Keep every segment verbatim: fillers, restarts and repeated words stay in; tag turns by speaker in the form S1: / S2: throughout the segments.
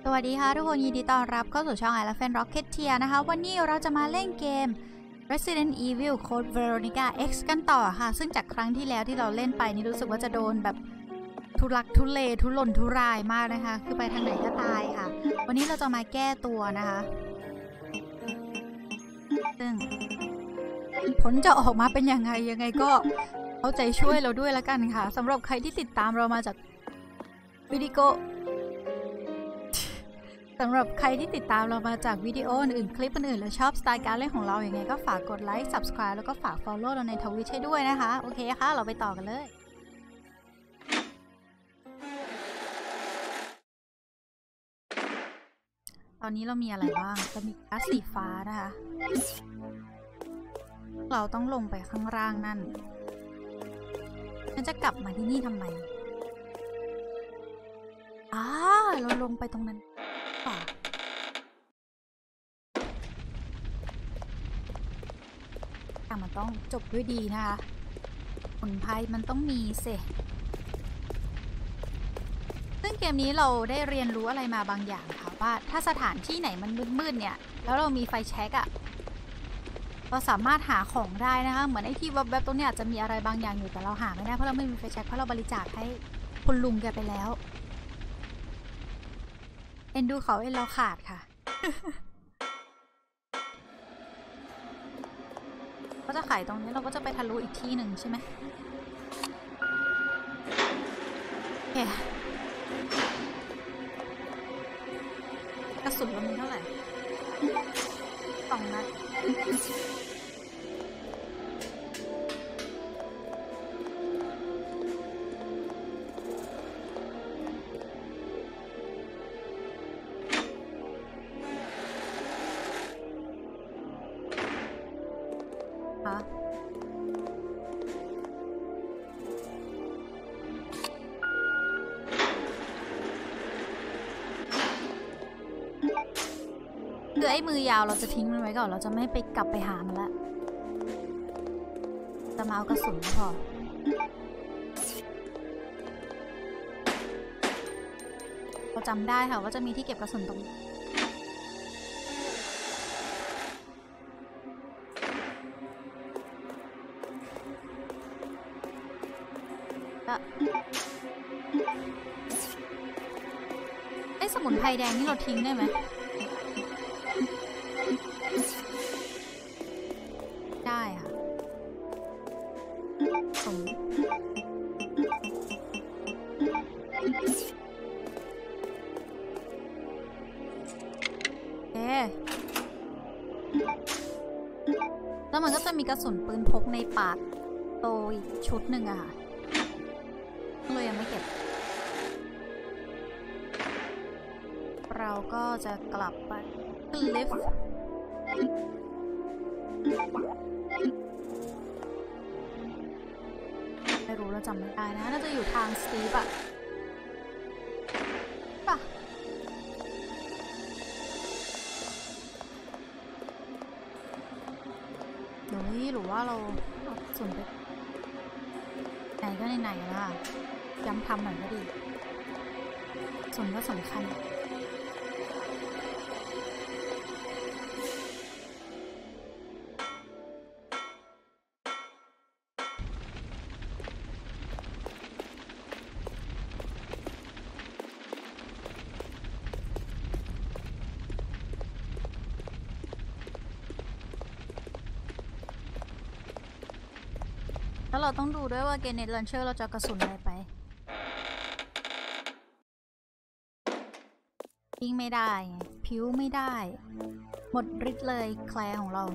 S1: สวัสดีค่ะทุกคนยินดีต้อนรับเข้าสู่ช่อง Elephant Rocketeer นะคะวันนี้เราจะมาเล่นเกม Resident Evil Code Veronica X กันต่อค่ะซึ่งจากครั้งที่แล้วที่เราเล่นไปนี่รู้สึกว่าจะโดนแบบทุลักทุเลทุรนทุรายมากนะคะคือไปทางไหนก็ตายค่ะวันนี้เราจะมาแก้ตัวนะคะซึ่งผลจะออกมาเป็นยังไงยังไงก็เอาใจช่วยเราด้วยละกันค่ะสำหรับใครที่ติดตามเรามาจากวิดีโอสำหรับใครที่ติดตามเรามาจากวิดีโออื่นๆคลิปอื่นๆและชอบสไตล์การเล่นของเราอย่างไงก็ฝากกดไลค์ Subscribe แล้วก็ฝาก Follow เราในทวิตให้ด้วยนะคะโอเคค่ะเราไปต่อกันเลยตอนนี้เรามีอะไรบ้างเรามีก๊าซสีฟ้านะคะเราต้องลงไปข้างล่างนั่นฉันจะกลับมาที่นี่ทำไมอ้าเราลงไปตรงนั้นป่ะแต่มันต้องจบด้วยดีนะคะผลภัยมันต้องมีเสซึ่งเกมนี้เราได้เรียนรู้อะไรมาบางอย่างค่ะว่าถ้าสถานที่ไหนมันมืดๆเนี่ยแล้วเรามีไฟแช็กอะเราสามารถหาของได้นะคะเหมือนไอ้ที่แวบๆตรงนี้อาจจะมีอะไรบางอย่างอยู่แต่เราหาไม่ได้เพราะเราไม่มีไฟแช็กเพราะเราบริจาคให้คุณลุงแกไปแล้วเอ็นดูเขาเอ็นเราขาดค่ะ ก็จะไขตรงนี้เราก็จะไปทะลุอีกที่หนึ่งใช่ไหมโอเคกระสุนเรามีเท่าไหร่สองนัดคือไอ้มือยาวเราจะทิ้งมันไว้ก่อนเราจะไม่ไปกลับไปหามันละจะมาเอากระสุนพอเราจำได้ค่ะว่าจะมีที่เก็บกระสุนตรงนี้ไอ้สมุนไพรแดงนี่เราทิ้งได้ไหมได้ค่ะผมเอ๊แล้วมันก็จะมีกระสุนปืนพกในปากโตอีกชุดหนึ่งอะค่ะเลยยังไม่เก็บเราก็จะกลับไปขึ้นลิฟต์ไม่รู้เราจำไม่ได้นะน่าจะอยู่ทางสตีฟอะป่ะเดี๋ยวนี้หรือว่าเราส่วนไปไหนก็ไหนๆล่ะย้ำทำหน่อยก็ดีส่วนก็สำคัญแล้วเราต้องดูด้วยว่าเกเนตลันเชอร์เราจะกระสุนอะไรไปยิงไม่ได้ผิวไม่ได้หมดฤทธิ์เลยแคลร์ของเรา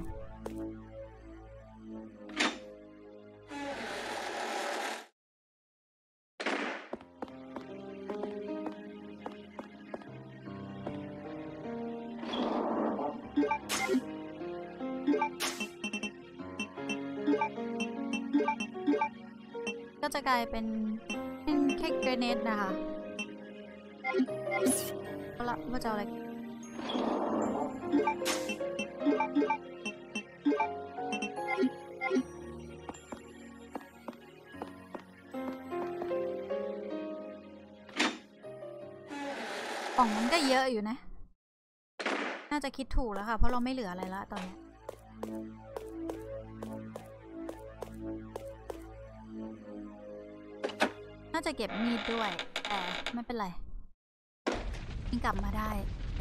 S1: ก็จะกลายเป็นแค่เกรเนตนะคะเอาละว่าจะเอาอะไรอล่องมันก็เยอะอยู่นะน่าจะคิดถูกแล้วค่ะเพราะเราไม่เหลืออะไรละตอนนี้น่าจะเก็บมีดด้วยแต่ไม่เป็นไรยิ่งกลับมาได้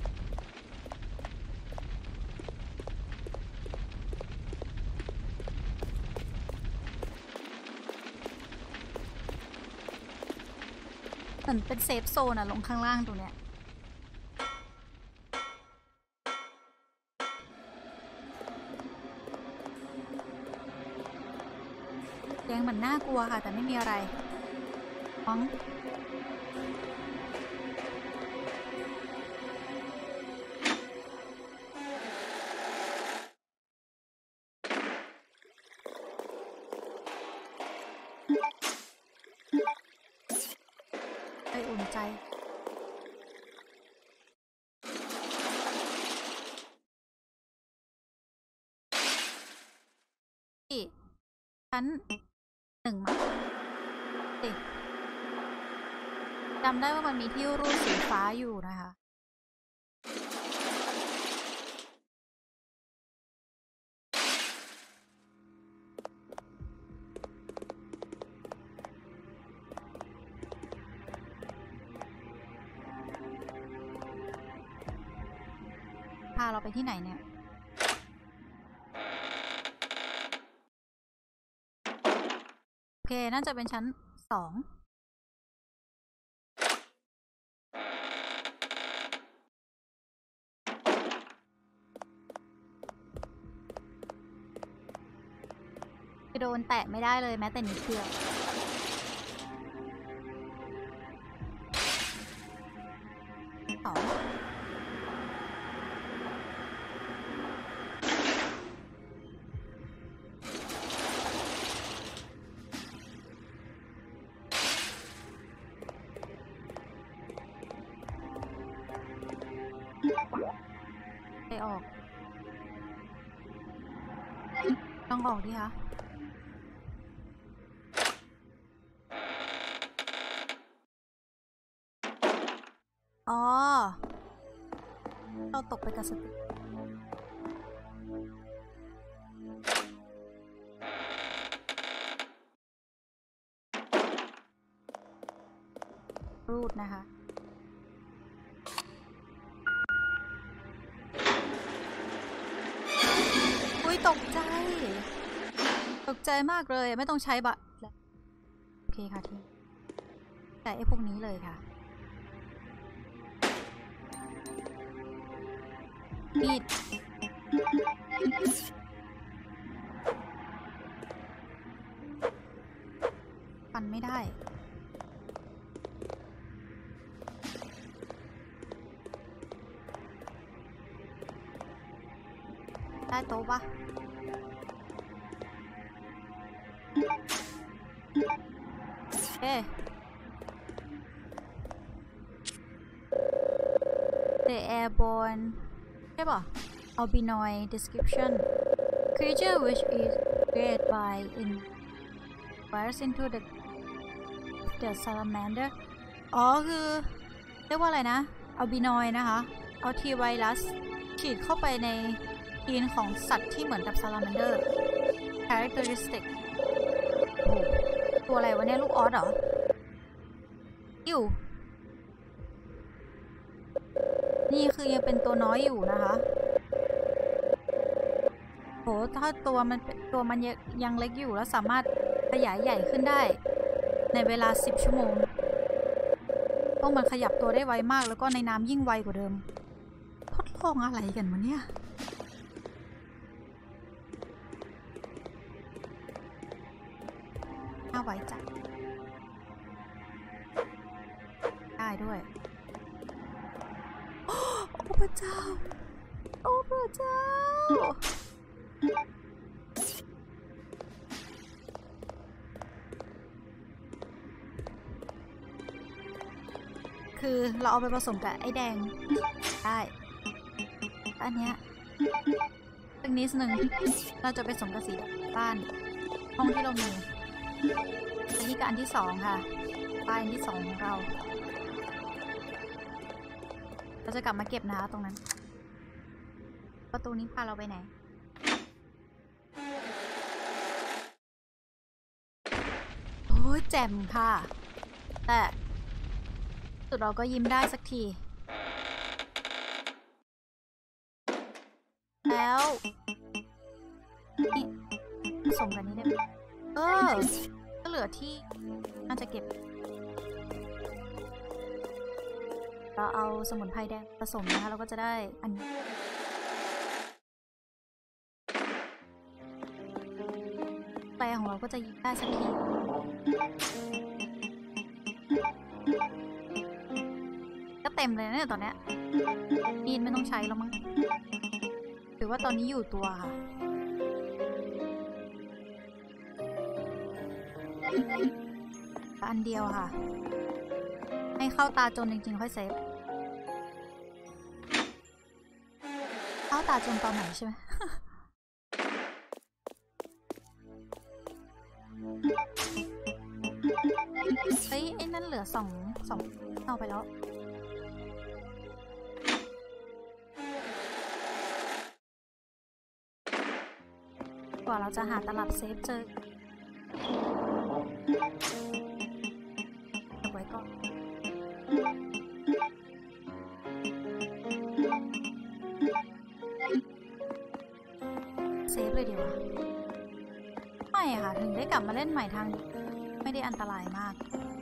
S1: เหมือนเป็นเซฟโซนอะลงข้างล่างตรงเนี้ยเสียงเหมือนน่ากลัวค่ะแต่ไม่มีอะไรฟ้องไปอุ่นใจที่ชั้นหนึ่งมาสิจำได้ว่ามันมีที่รูดสีฟ้าอยู่นะคะพาเราไปที่ไหนเนี่ยโอเคน่าจะเป็นชั้นสองโดนแตะไม่ได้เลยแม้แต่นิดเดียวสองไปออกต้องออกดิคะอ๋อเราตกไปกับสติรูดนะคะอุ้ยตกใจตกใจมากเลยไม่ต้องใช้บัตรโอเคค่ะทีแต่ไอ้พวกนี้เลยค่ะมีดปั่นไม่ได้ได้โต๊ะปะเอ๊ะ The airborneใช่ป่ะ albinoid description creature which is created by in virus into the the salamander อ๋อคือเรียกว่าอะไรนะ albinoid นะคะเอาทีไวรัสฉีดเข้าไปในยีนของสัตว์ที่เหมือนกับ salamander characteristic โอ้ตัวอะไรวะเนี่ยลูกออสเหรออยู่นี่คือยังเป็นตัวน้อยอยู่นะคะโหถ้าตัวมันตัวมันยังเล็กอยู่แล้วสามารถขยายใหญ่ขึ้นได้ในเวลาสิบชั่วโมงต้องมันขยับตัวได้ไวมากแล้วก็ในน้ำยิ่งไวกว่าเดิมทดลองอะไรกันวะเนี่ยน่าไว้ใจได้ด้วยโอ้พระเจ้าโอ้พระเจ้าคือเราเอาไปผสมกับไอ้แดงได้อันเนี้ยสักนิดนึงเราจะไปผสมกับสีบ้านห้องที่เรามีอันนี้กับอันที่สองค่ะป้ายอันที่สองของเราเราจะกลับมาเก็บนะคะตรงนั้นประตูนี้พาเราไปไหนโอ้ยแจ่มค่ะแต่สุดเราก็ยิ้มได้สักทีแล้วนี่ผสมกันนี้ได้ไหมเออก็เหลือที่น่าจะเก็บเราเอาสมุนไพรแดงผสมนะคะเราก็จะได้อันนี้แปลของเราก็จะยิ้มได้สักทีก็เต็มเลยนะเนี่ยตอนเนี้ยนีนไม่ต้องใช้แล้วมั้งหรือว่าตอนนี้อยู่ตัวค่ะอันเดียวค่ะให้เข้าตาจนจริงๆค่อยเซฟเข้าตาจนตอนไหนใช่ไหม เฮ้ยไอ้นั่นเหลือสองสองเอาไปแล้วกว่าเราจะหาตลับเซฟเจอเก็บไว้ก่อนเซฟเลยดีกว่าไม่ค่ะถึงได้กลับมาเล่นใหม่ทางไม่ได้อันตรายมาก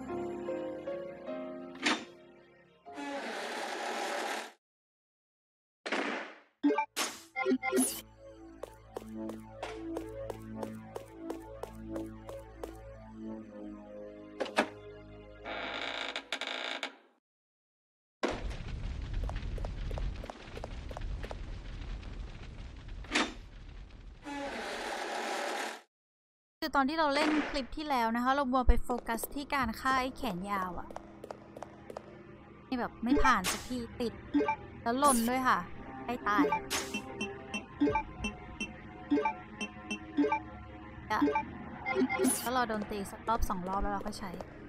S1: คือตอนที่เราเล่นคลิปที่แล้วนะคะเรามัวไปโฟกัสที่การฆ่าไอ้แขนยาวอะนี่แบบไม่ผ่านสักทีติดแล้วหล่นด้วยค่ะใกล้ตายแล้วเราโดนตีสักรอบสองรอบแล้วเราก็ใช้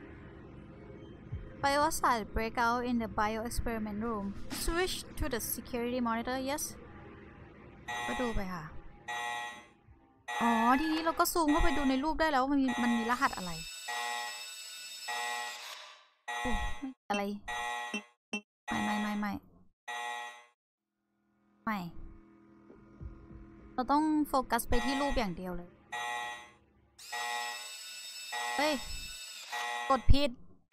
S1: Biocide breakout in the bio experiment room switch to the security monitor yes ก็ดูไปค่ะอ๋อทีนี้เราก็ซูมเข้าไปดูในรูปได้แล้วมันมีมันมีรหัสอะไรโอ้ไม่อะไรไม่ไม่ไม่ไม่ไม่เราต้องโฟกัสไปที่รูปอย่างเดียวเลยเฮ้ยกดผิด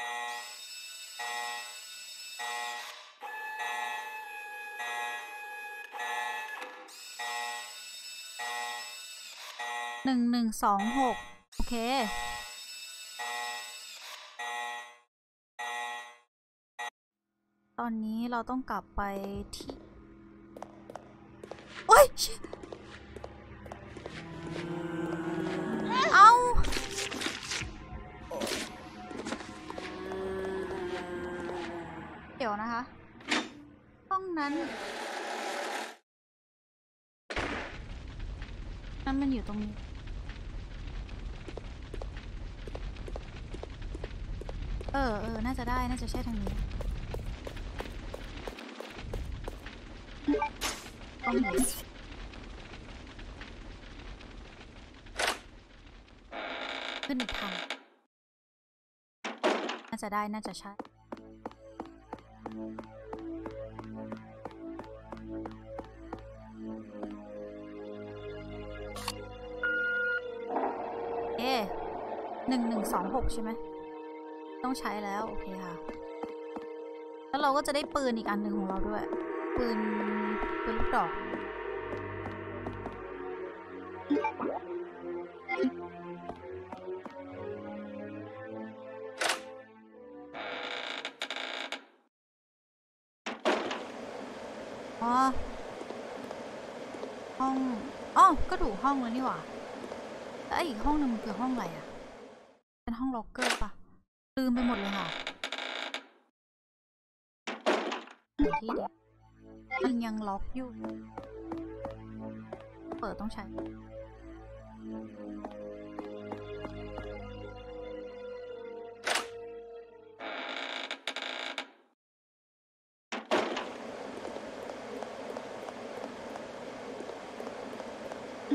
S1: หนึ่งหนึ่งสองหกโอเคตอนนี้เราต้องกลับไปที่โอ๊ยเอาเดี๋ยวนะคะห้องนั้นนั่นมันอยู่ตรงนี้เออเออน่าจะได้น่าจะใช่ทางนี้ตรงไหนขึ้นอีกทางน่าจะได้น่าจะใช่เอ๊หนึ่งหนึ่งสองหกใช่ไหมต้องใช้แล้วโอเคค่ะแล้วเราก็จะได้ปืนอีกอันหนึ่งของเราด้วยปืนปืนลูกดอกอ๋อห้องอ๋อก็ถูกห้องแล้วนี่หว่าแล้วอีกห้องหนึ่งมันคือห้องอะไรอ่ะเป็นห้องล็อกเกอร์ปะลืมไปหมดเลยค่ะที่เดียวมันยังล็อกอยู่เปิดต้องใช้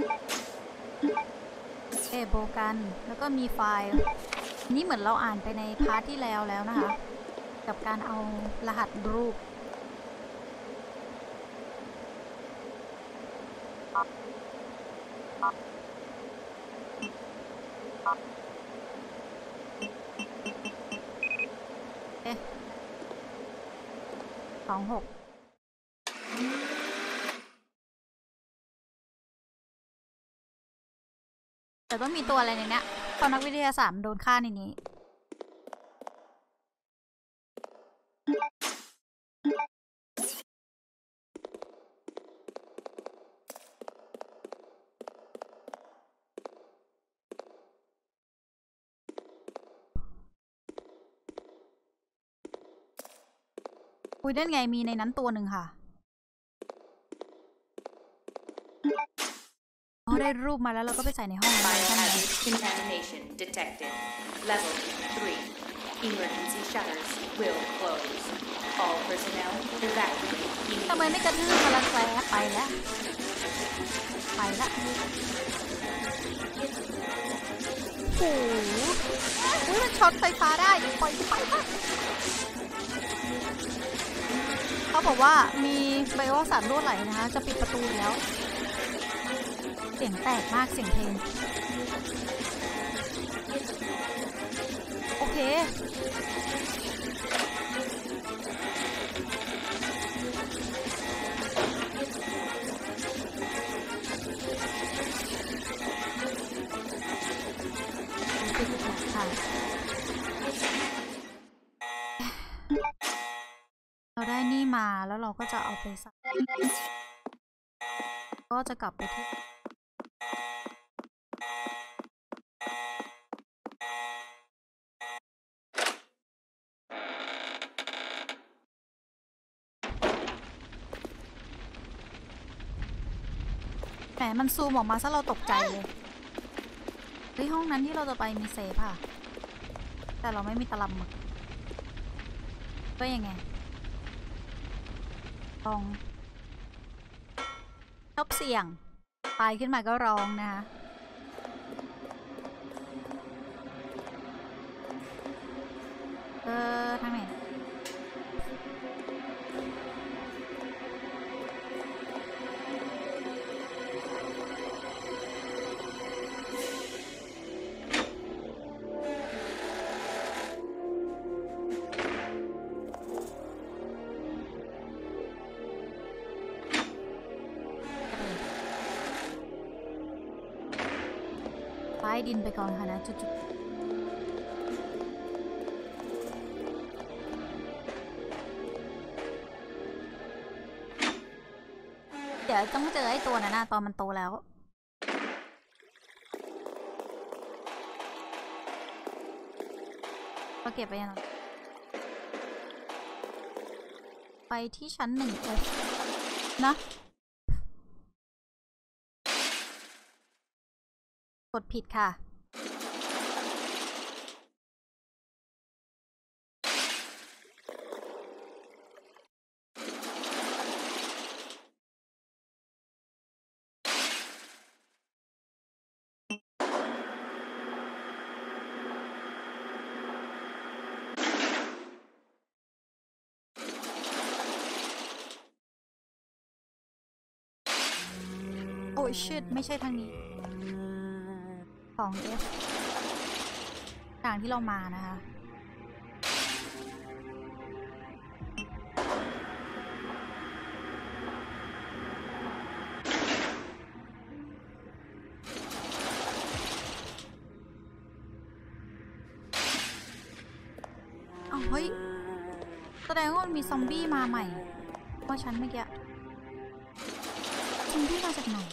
S1: เอโบกันแล้วก็มีไฟล์นี่เหมือนเราอ่านไปในพาร์ทที่แล้วแล้วนะคะกับการเอารหัสรูปเอ๊ะสองหกแต่ต้องมีตัวอะไรในเนี้ยตอนนักวิทยาศาสตร์โดนฆ่าในนี้คุยได้ไงมีในนั้นตัวหนึ่งค่ะอ๋อได้รูปมาแล้วเราก็ไปใส่ในห้องนั้นใช่ไหม
S2: Contamination detected. Level three. Emergency shutters will close. All personnel evacuate.
S1: ทำไมไม่กระทืบมาละแกไปแล้วไปละโอ้โหอุ้ยมันช็อตไฟฟ้าได้ปล่อยไปค่ะเขาบอกว่ามีไบโอสารรั่วไหลนะคะจะปิดประตูแล้วเสียงแตกมากเสียงเพลงโอเคเราได้นี่มาแล้วเราก็จะเอาไปใส่ก็จะกลับไปที่แหมมันซูมออกมาซะเราตกใจเลยเฮ้ยห้องนั้นที่เราจะไปมีเซฟค่ะแต่เราไม่มีตลับหมึกก็ยังไงลองชอบเสี่ยงตายขึ้นมาก็ร้องนะคะเออทางไหนใต้ดินไปก่อนค่ะนะจุดๆเดี๋ยวต้องเจอไอ้ตัวนั้นนะตอนมันโตแล้วก็เก็บไปยังไงไปที่ชั้นหนึ่งเอฟนะกดผิดค่ะโอ้ยชิตไม่ใช่ทางนี้ของ F ทางที่เรามานะคะอ้าวเฮ้ยแสดงว่ามันมีซอมบี้มาใหม่เพราะฉันเมื่อกี้ซอมบี้มาจากไหน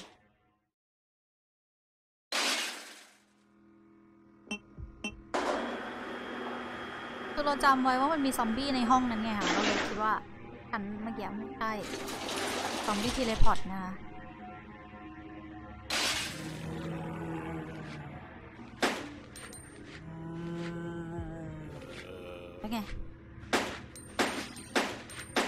S1: คือเราจำไว้ว่ามันมีซอมบี้ในห้องนั้นไงค่ะเราเลยคิดว่าอันเมื่อกี้ไม่ใช่ซอมบี้ทีเลพอร์ตนะคะเป็นไง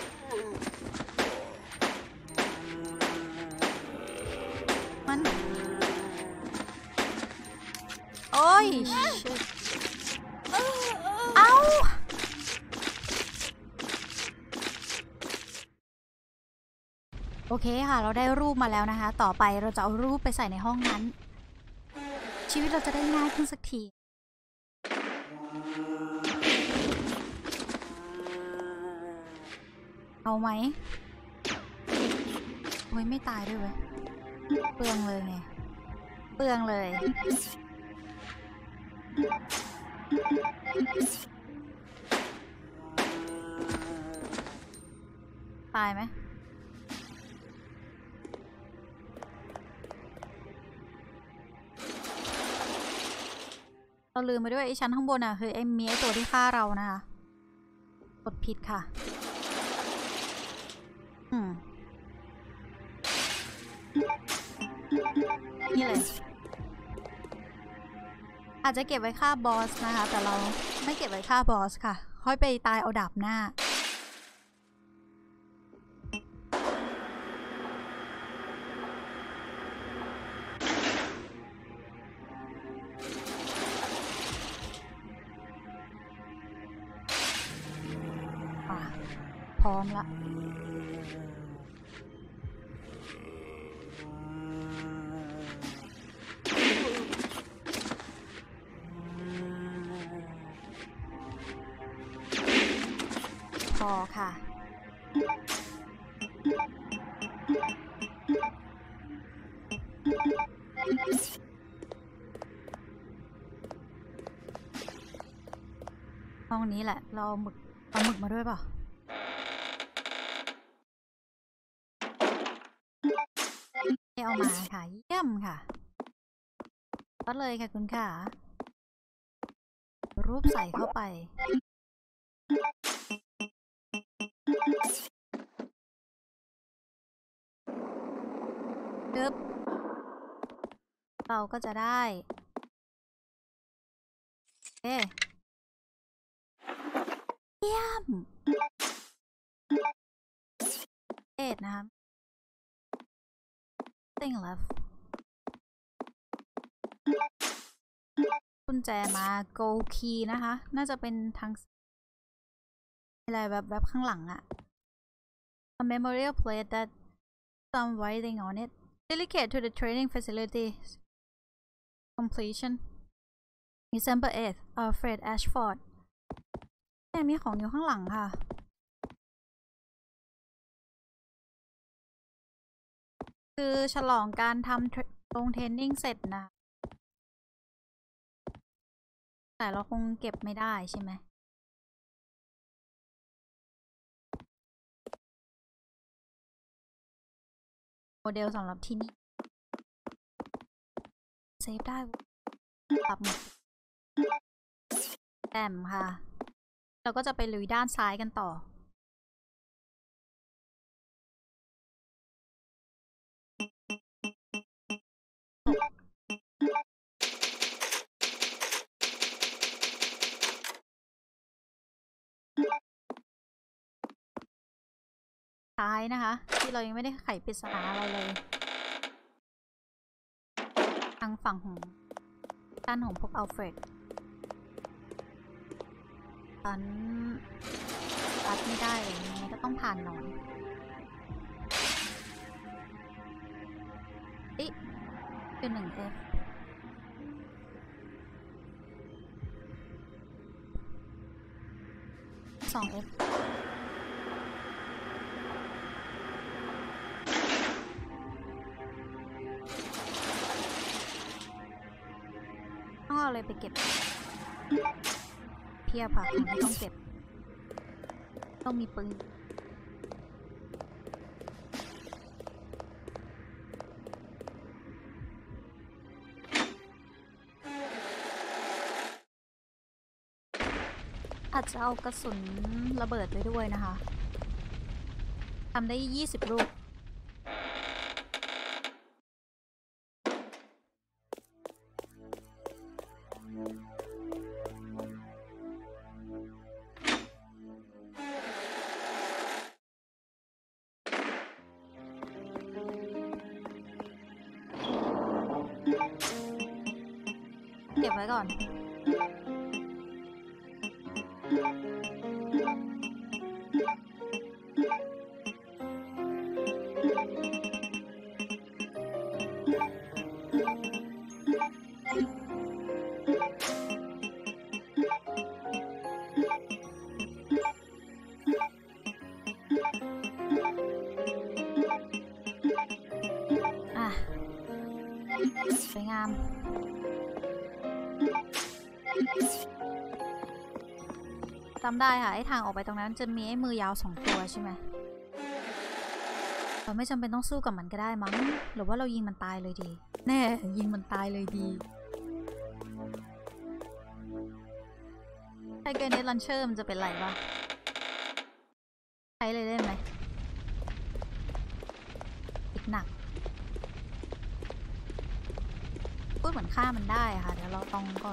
S1: มันอ้ยเอ้าโอเคค่ะเราได้รูปมาแล้วนะคะต่อไปเราจะเอารูปไปใส่ในห้องนั้นชีวิตเราจะได้ง่ายขึ้นสักทีเอาไหมโอ้ยไม่ตายด้วยเว้ยเปลืองเลยไงเปลืองเลยตายไหมเราลืมไปด้วยไอ้ชั้นข้างบนอ่ะคือไอ้มีไอ้ตัวที่ฆ่าเรานะคะกดผิดค่ะอืมนี่เลยอาจจะเก็บไว้ฆ่าบอสนะคะแต่เราไม่เก็บไว้ฆ่าบอสค่ะค่อยไปตายเอาดาบหน้าพร้อมละพอค่ะห้องนี้แหละเราหมึกเอาหมึกมาด้วยเปล่าเอามาค่ะเยี่ยมค่ะก็เลยค่ะคุณค่ะรูปใส่เข้าไปปึ๊บเราก็จะได้เอ๊ะเยี่ยมเอ็ดนะคะThing left กุญแจมา gold key นะคะน่าจะเป็นทางอะไรแบบแบบข้างหลังอะ a memorial plate that some writing on it dedicate to the training facility completion December eighth Alfred Ashford แต่มีของอยู่ข้างหลังค่ะคือฉลองการทำลงเทรนนิ่งเสร็จนะแต่เราคงเก็บไม่ได้ใช่ไหมโมเดลสำหรับที่นี่เซฟได้ปรับหมดแต้มค่ะเราก็จะไปลุยด้านซ้ายกันต่อซ้ายนะคะที่เรายังไม่ได้ไขปริศนาอะไรเลยทางฝั่งของด้านของพวกอัลเฟรดตอนตัดไม่ได้เลยยังไงก็ต้องผ่านหนอนอิคือหนึ่ง F สอง Fต้องเอาอะไรไปเก็บเพียบค่ะของที่ต้องเก็บต้องมีปืนอาจจะเอากระสุนระเบิดไปด้วยนะคะทำได้ยี่สิบลูกเก็บไว้ก่อนสวยงามจำได้ค่ะไอ้ทางออกไปตรงนั้นจะมีไอ้มือยาวสองตัวใช่ไหมเราไม่จำเป็นต้องสู้กับมันก็ได้มั้งหรือว่าเรายิงมันตายเลยดีแน่ยิงมันตายเลยดีไอ้เกรเนตลันเชอร์มันจะเป็นไรวะใช้เลยได้ไหมอีกหนักพูดเหมือนฆ่ามันได้ค่ะเดี๋ยวเราต้องก่อน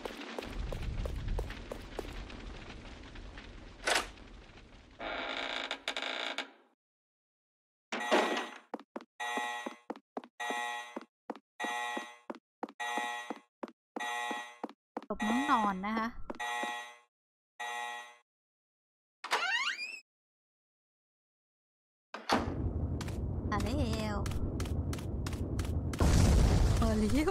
S1: หลบน้องนอนนะคะมาเร็วมาเร็ว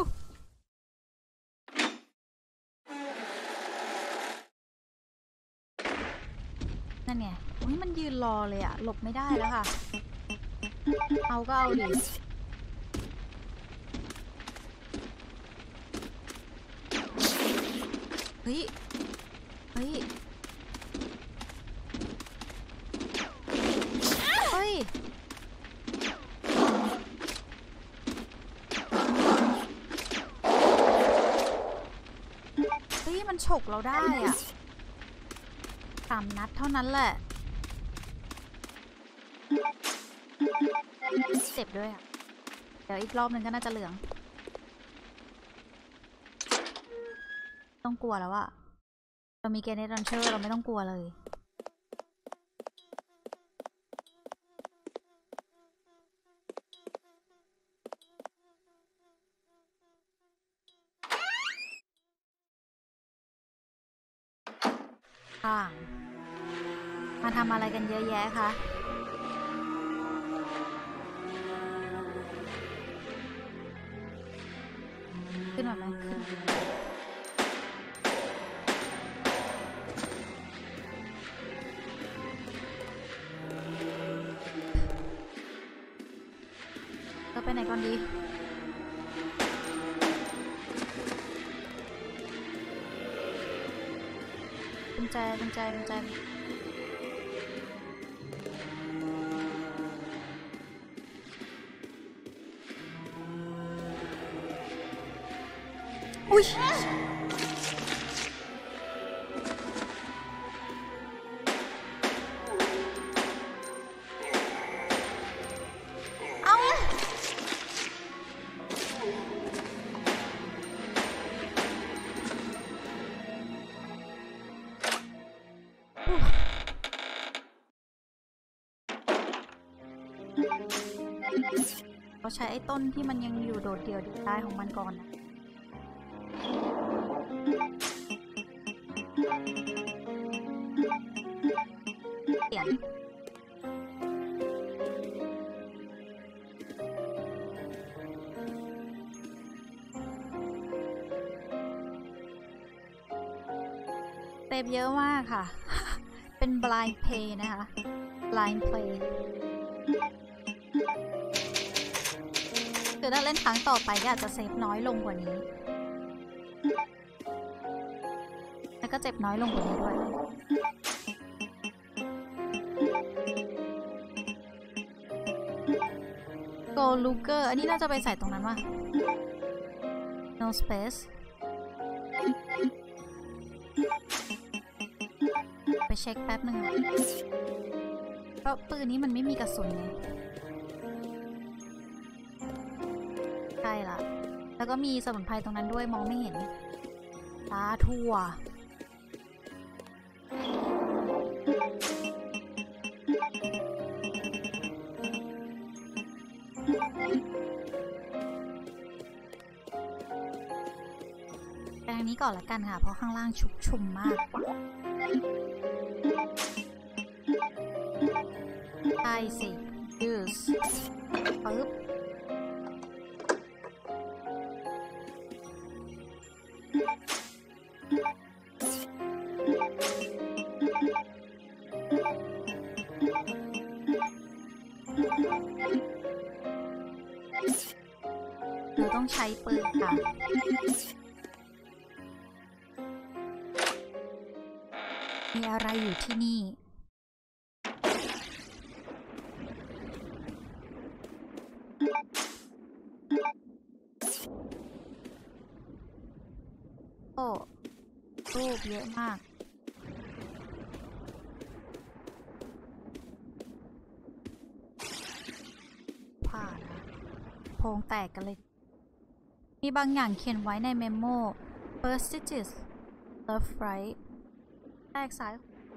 S1: นั่นไงโอ้ยมันยืนรอเลยอะหลบไม่ได้แล้วค่ะเอาก็เอาดิเฮ้ยเฮ้ยเฮ้ยเฮ้ยมันฉกเราได้อะสามนัดเท่านั้นแหละเจ็บด้วยอ่ะเดี๋ยวอีกรอบหนึ่งก็น่าจะเหลืองต้องกลัวแล้วอะเรามีเกรเนตลันเชอร์เราไม่ต้องกลัวเลยค่ะมาทำอะไรกันเยอะแยะคะขึ้นมาไหมขึ้นเราไปไหนก่อนดีกุญแจกุญแจกุญแจอุ้ยเอาเราใช้ไอ้ต้นที่มันยังอยู่โดดเดี่ยวได้ของมันก่อนนะเปลี่ยนเซฟเยอะมากค่ะ เป็น blind play นะคะ blind play คือถ้าเล่นครั้งต่อไปก็อาจจะเซฟน้อยลงกว่านี้แล้วก็เจ็บน้อยลงกว่านี้ด้วยโกลูเกอร์อันนี้น่าจะไปใส่ตรงนั้นว่ะ no space ไปเช็คแป๊บหนึ่งเพราะปืนนี้มันไม่มีกระสุนไงใช่ละแล้วก็มีสมุนไพรตรงนั้นด้วยมองไม่เห็นตาทั่วไปางนี้ก่อนละกันค่ะเพราะข้างล่างชุกชุมมากใช่สิ use ปึ๊บเราต้องใช้ปืนค่ะมีอะไรอยู่ที่นี่โอ้รูปเยอะมากผ่านโพรงแตกกันเลยมีบางอย่างเขียนไว้ในเมมโม first digits left right แรกซ้าย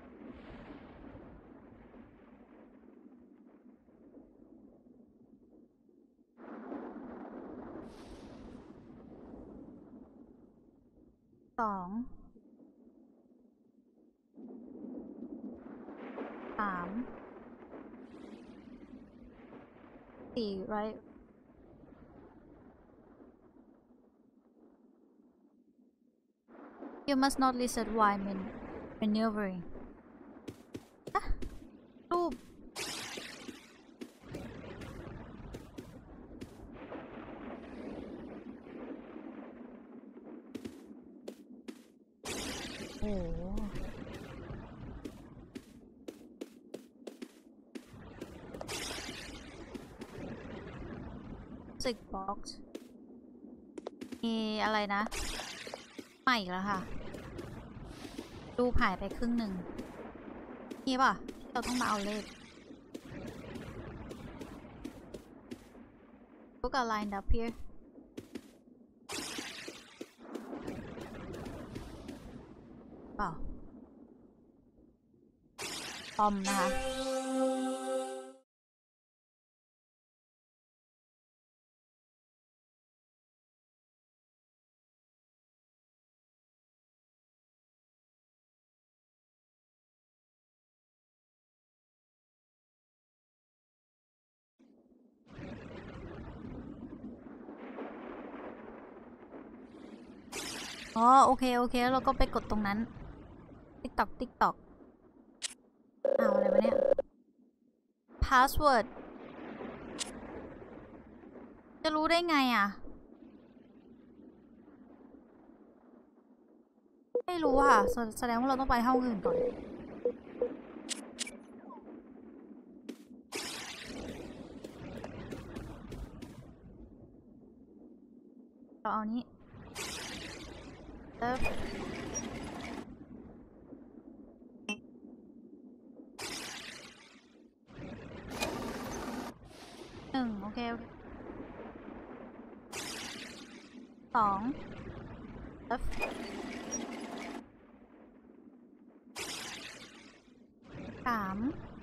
S1: สองสามสี่ right You must not reset while maneuvering อะรูปโอ้สิกบ็อกซ์มีอะไรนะใหม่อีกแล้วค่ะรูปหายไปครึ่งหนึ่งนี่ป่ะที่เราต้องมาเอาเลข Look are lined up here เปล่าปอมนะคะอ๋อโอเคโอเคแล้วเราก็ไปกดตรงนั้น ติ๊กตอกติ๊กตอกเอาอะไรวะเนี่ย password จะรู้ได้ไงอ่ะไม่รู้ค่ะแสดงว่าเราต้องไปห้องอื่นก่อนเราเอานี้เติมหนึ่งโอเคโอเคสองเติมสาม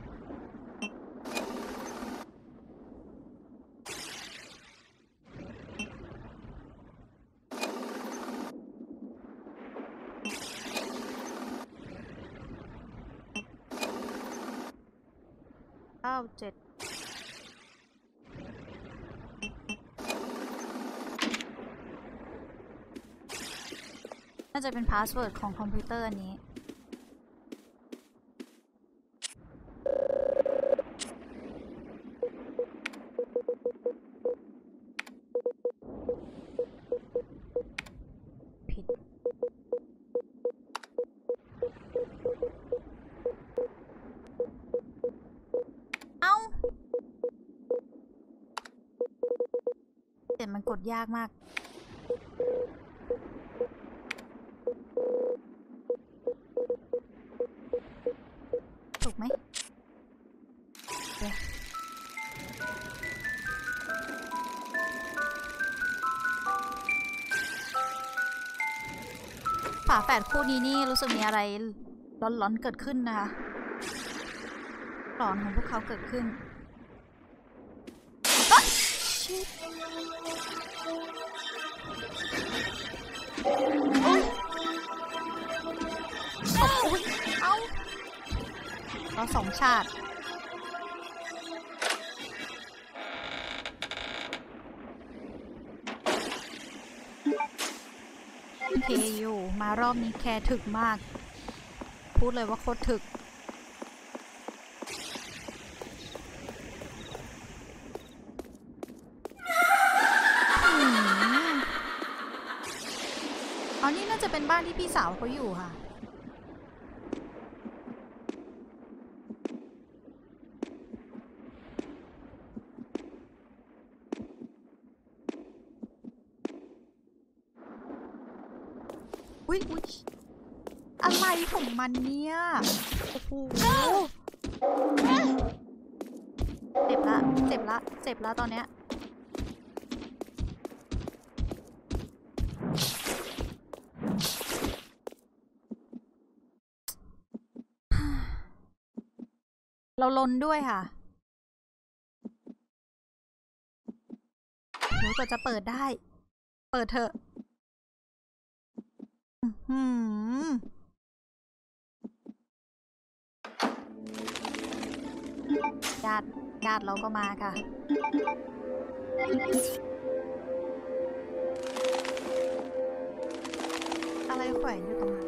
S1: เก้าเจ็ดน่าจะเป็นพาสเวิร์ดของคอมพิวเตอร์อันนี้ผิดเอ้าแต่มันกดยากมากถูกไหมฝาแฝดคู่นี้นี่รู้สึกมีอะไรร้อนๆเกิดขึ้นนะคะหลอนของพวกเขาเกิดขึ้นโอ้ยโอ้ยเอาเราสองชาติเคอยู่มารอบนี้แคร์ถึกมากพูดเลยว่าโคตรถึกอ๋อนี่น่าจะเป็นบ้านที่พี่สาวเขาอยู่ค่ะอุ๊ยอุ๊ยอะไรของมันเนี่ยโอ้โหเจ็บละเจ็บละเจ็บละตอนเนี้ยเราลนด้วยค่ะโหก็จะเปิดได้เปิดเถอะอืมญาติญาติเราก็มาค่ะอะไรแขวนอยู่ตรงนั้น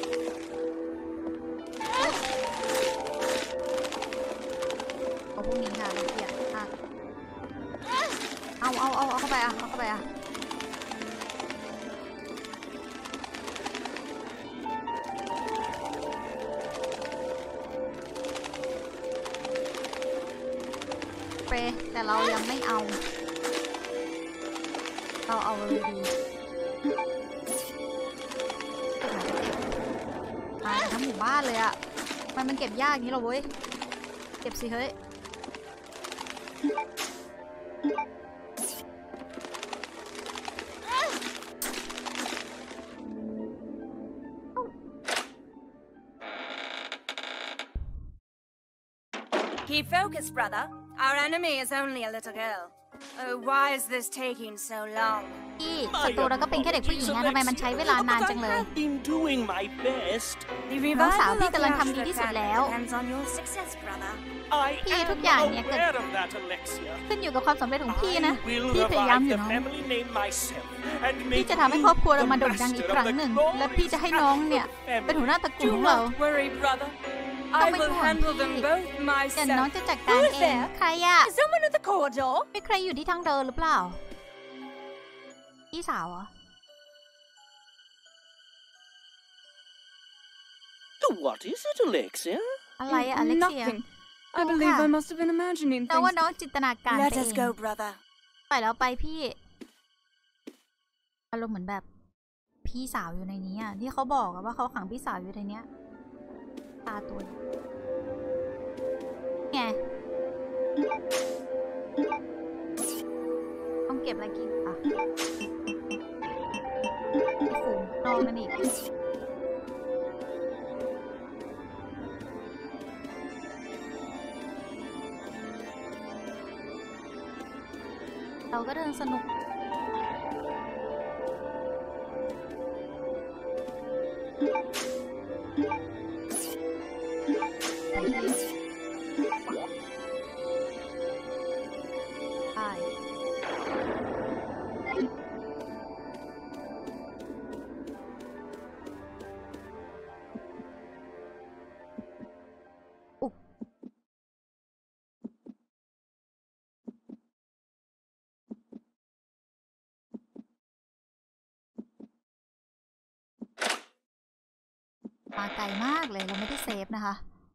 S1: เอาพวกนี้ค่ะละเอียดมากเอาเอาเอาเอาเข้าไปอ่ะเอาเข้าไปอ่ะแต่เรายังไม่เอาเราเอาเลยดีมาทั้งหมู่บ้านเลยอะมันมันเก็บยากนี้เหรอเว้ยเก็บสิเฮ้ย
S3: Keep focused, brother. Our enemy is only a little girl. Oh, why is this taking so long?
S1: พี่ศัตรูเราก็เป็นแค่เด็กผู้หญิงนะทำไมมันใช้เวลานานจังเลยน้องสาวพี่กำลังทำดีที่สุดแล้วพี่ทุกอย่างเนี่ยเกิดขึ้นอยู่กับความสำเร็จของพี่นะพี่พยายามอยู่น้องพี่จะทำให้ครอบครัวเรามาโด่งดังอีกครั้งหนึ่งและพี่จะให้น้องเนี่ยเป็นหัวหน้าตระกูลของเราต้องไม่ห่วงพี่เดี๋ยวน้องจะจัดการเองใครอะมีใครอยู่ที่ทางเดินหรือเปล่าพี่สาวเหรอ
S4: What is it, Alexia?
S1: อะไรอะอเล็กเซีย
S3: I believe I must have been imagining
S1: แต่ว่า
S3: things.
S1: น้องจินตนาการไป
S3: Let
S1: เอ
S3: us
S1: ง
S3: go, brother.
S1: ไปแล้วไปพี่อารมณ์เหมือนแบบพี่สาวอยู่ในนี้อ่ะที่เขาบอกว่าเขาขังพี่สาวอยู่ในเนี้ยตาตัวไงต้องเก็บอะไรกินอ่ะไอ้ฝูงนอกนั่นอีกเราก็เดินสนุกไปที่ใช่อุ๊บมาไกลมากเลยเราไม่ได้เซฟนะคะ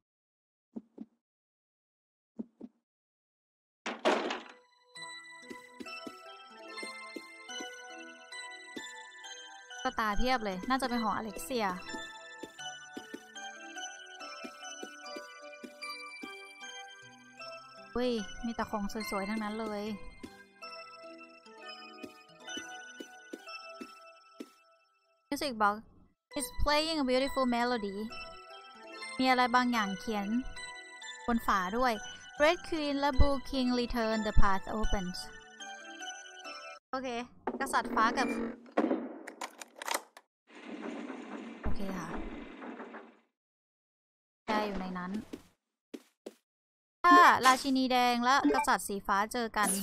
S1: ก็ตาเพียบเลยน่าจะเป็นของอเล็กเซียเฮ้ยมีแต่ของสวยๆทั้งนั้นเลยมิวสิกบอก It's playing a beautiful melody มีอะไรบางอย่างเขียนบนฝาด้วย Red Queen และ Blue King return the path opens โอเคกษัตริย์ฟ้ากับค่ะแกอยู่ในนั้นถ้าราชินีแดงและกษัตริย์สีฟ้าเจอกัน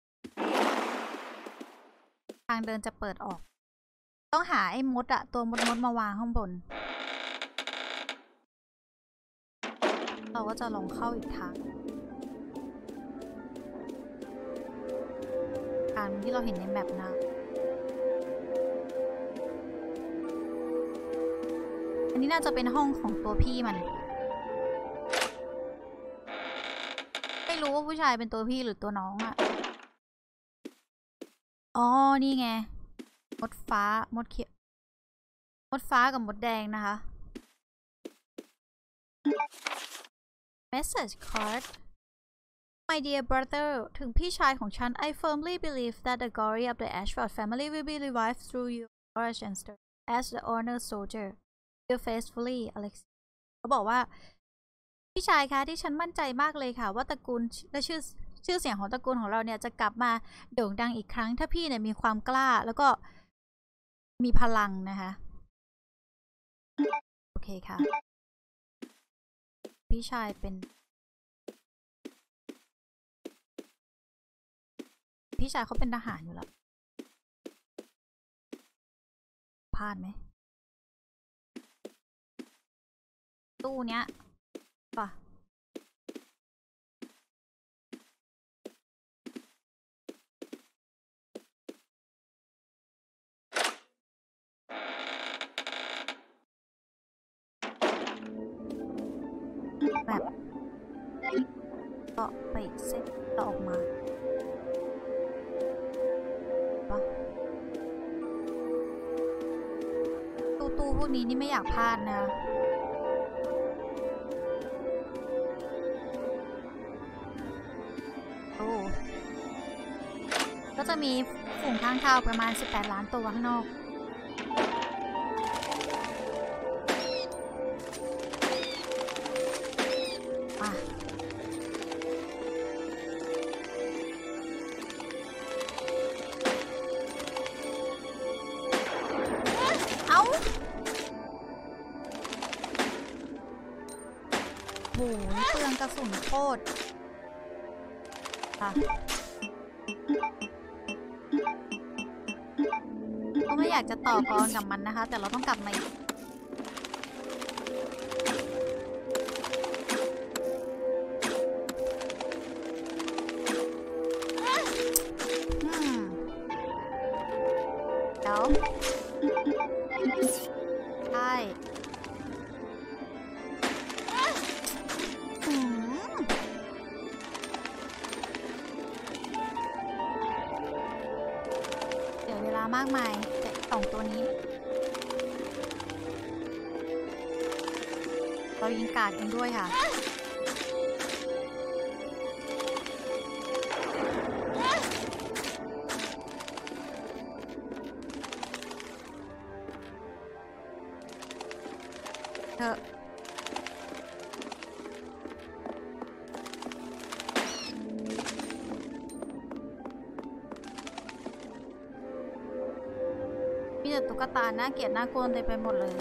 S1: ทางเดินจะเปิดออกต้องหาไอ้มดอะตัวมดมดมาวางข้างบนเราก็จะลงเข้าอีกทางทางที่เราเห็นในแมปนะอันนี้น่าจะเป็นห้องของตัวพี่มันไม่รู้ว่าผู้ชายเป็นตัวพี่หรือตัวน้องอะอ๋อนี่ไงมดฟ้ามดเขียวมดฟ้ากับมดแดงนะคะ Message card My dear brother ถึงพี่ชายของฉัน I firmly believe that the glory of the Ashford family will be revived through your courage and strength as the honored soldier you faithfully Alex เขาบอกว่าพี่ชายคะที่ฉันมั่นใจมากเลยค่ะว่าตระกูลและชื่อชื่อเสียงของตระกูลของเราเนี่ยจะกลับมาโด่งดังอีกครั้งถ้าพี่เนี่ยมีความกล้าแล้วก็มีพลังนะคะโอเคค่ะพี่ชายเป็นพี่ชายเขาเป็นทหารอยู่แล้วพลาดไหมตู้เนี้ยป่ะแบบก็ไปเซ็ตต่อออกมาปะตู้ตู้พวกนี้นี่ไม่อยากพลาดนะโอ้ก็จะมีฝูงค้างคาวประมาณสิบแปดล้านตัวข้างนอกโอ้โหเปลืองกระสุนโคตรค่ะก็ไม่อยากจะต่อกรกับมันนะคะแต่เราต้องกลับมาอีกเดี๋ยวใช่มากมายแต่สองตัวนี้เรายิงกาดกันด้วยค่ะเธอตุ๊กตาน่าเกลียดน่ากลัวเต็มไปหมดเลย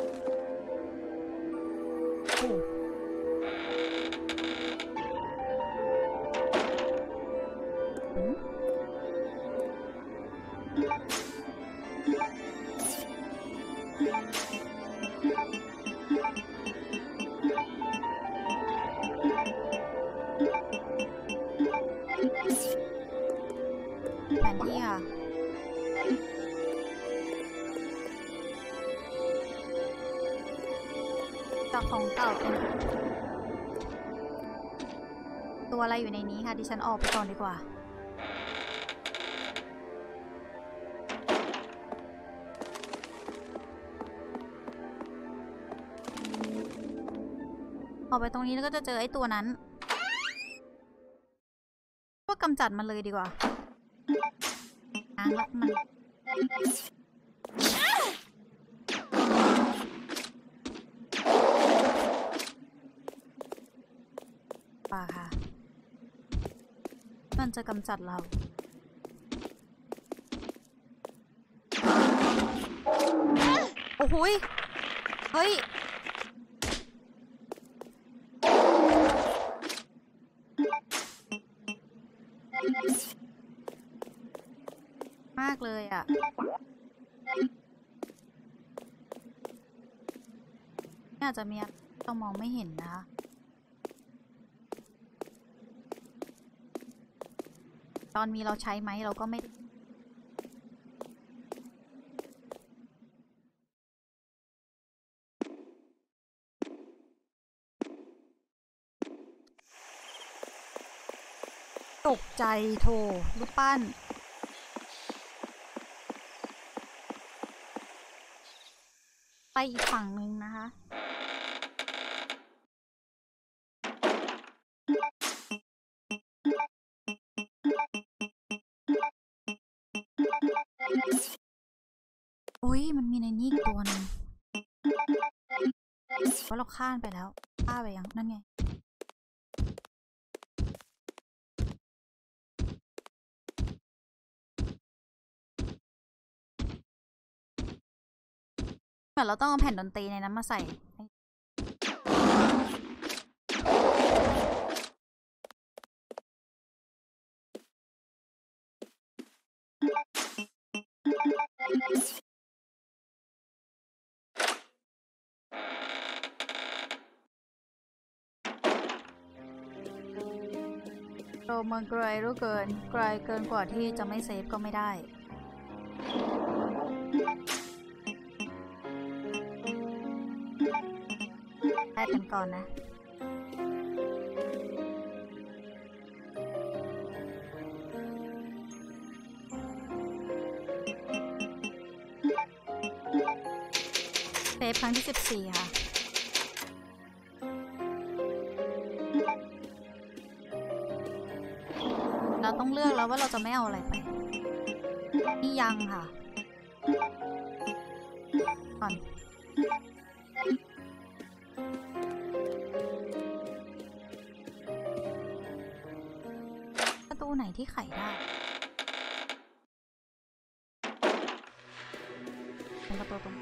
S1: แผนที่ค่ะจากของเก่าเป็นตัวอะไรอยู่ในนี้ค่ะดิฉันออกไปก่อนดีกว่าออกไปตรงนี้แล้วก็จะเจอไอ้ตัวนั้นก็กำจัดมันเลยดีกว่าอ้างละมันป่าค่ะมันจะกำจัดเราโอ้โหเฮ้ยมากเลยอ่ะน่าจะมีต้องมองไม่เห็นนะคะตอนมีเราใช้ไหมเราก็ไม่ตกใจโถรูปปั้นไปอีกฝั่งหนึ่งนะคะโอ้ยมันมีในนี้อีกตัวหนึ่งเพราะเราข้ามไปแล้วข้ามไปยังนั่นไงเหมือนเราต้องเอาแผ่นดนตรีในนั้นมาใส่โรมันไกลรู้เกินไกลเกินกว่าที่จะไม่เซฟก็ไม่ได้ได้กันก่อนนะเซฟครั้งที่สิบสี่ค่ะเราต้องเลือกแล้วว่าเราจะไม่เอาอะไรไปนี่ยังค่ะก่อนประตูไหนที่ไขได้เป็นประตูตรง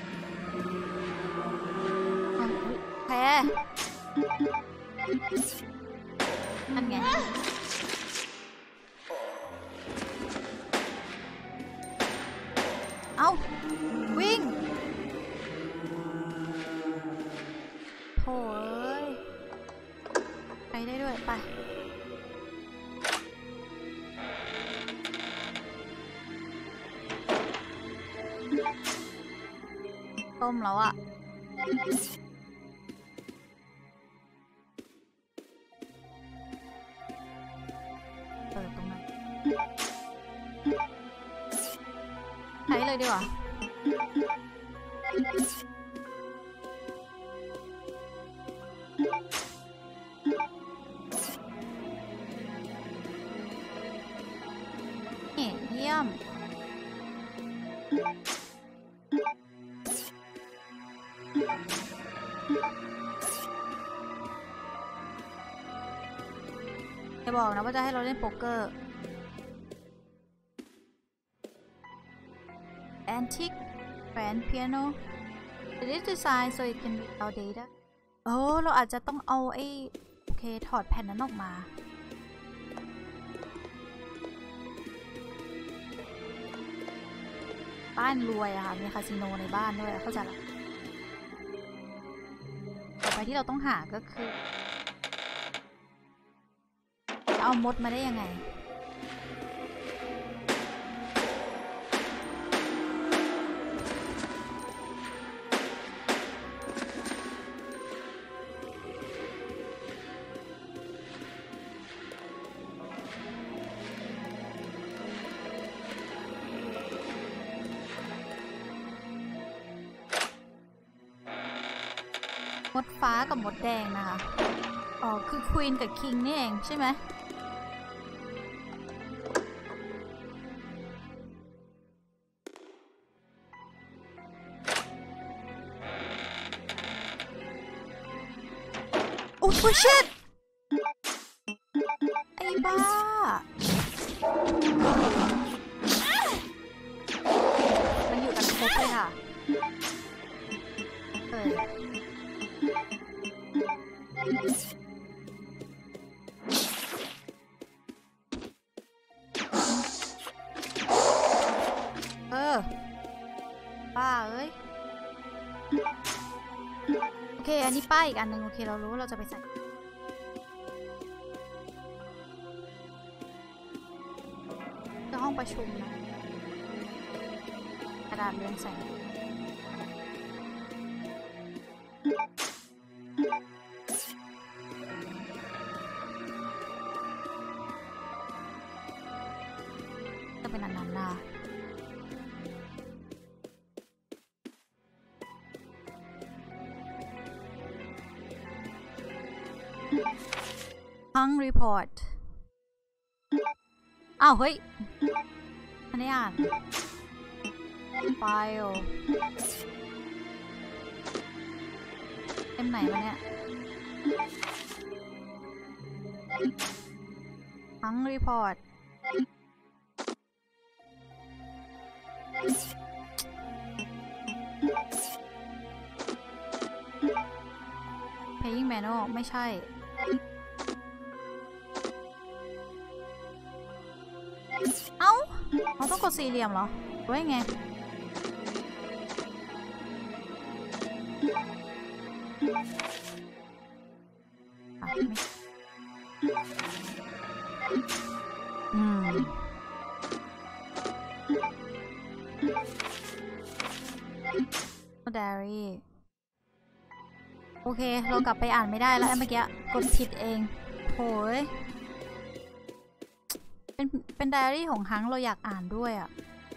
S1: แพ้นั่นไงเอาวิ่งโถ่เอ้ยไปได้ด้วยไปต้มแล้วอะเปิดตรงนั้นใช้เลยดีกว่าเยี่ยมจะบอกนะว่าจะให้เราเล่นโป๊กเกอร์ Antique Grand Piano It is designed so it can read our data โอ้เราอาจจะต้องเอาไอ้โอเคถอดแผ่นนั้นออกมาบ้านรวยอะค่ะมีคาสิโนในบ้านด้วยเข้าใจหรอต่อไปที่เราต้องหาก็คือเอามดมาได้ยังไงมดฟ้ากับมดแดงนะคะอ๋อคือควีนกับคิงนี่เองใช่ไหมโอ้โหชิตไอ้บ้ามันอยู่กันครบเลยค่ะเปิดเลยเออป้าเอ้ยโอเคอันนี้ป้ายอีกอันหนึ่งโอเคเรารู้เราจะไปใส่จะห้องประชุมนะกระดาษเรืองแสงจะเป็นอันนั้นนะห้องรีพอร์ตอ้าวเฮ้ยอันนี้อ่านไฟล์เล่มไหนวะเนี่ยทั้งรีพอร์ตเพย์ยิ่งแมนนวลไม่ใช่เอ้าเราต้องกดสี่เหลี่ยมเหรอหรือว่าไงอืมไดอารี่โอเคเรากลับไปอ่านไม่ได้แล้วเมื่อกี้กดผิดเองโหยเป็นเป็นไดอารี่ของฮังเราอยากอ่านด้วยอ่ะ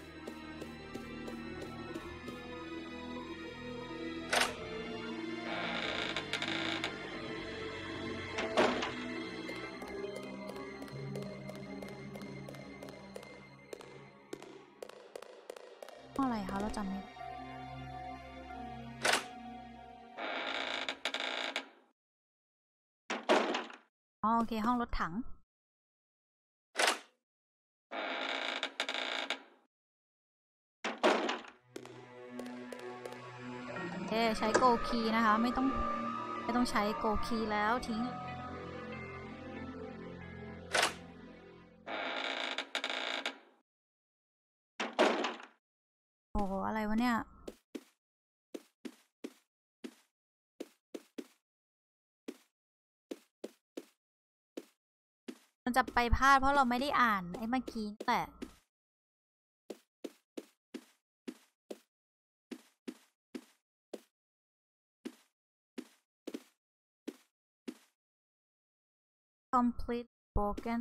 S1: อะไรคะเราจำไม่อ๋อโอเคห้องรถถังเอ๊ใช้โกคีนะคะไม่ต้องไม่ต้องใช้โกคีแล้วทิ้งโอ้โหอะไรวะเนี่ยมันจะไปพลาดเพราะเราไม่ได้อ่านไอ้เมื่อกี้แต่ complete broken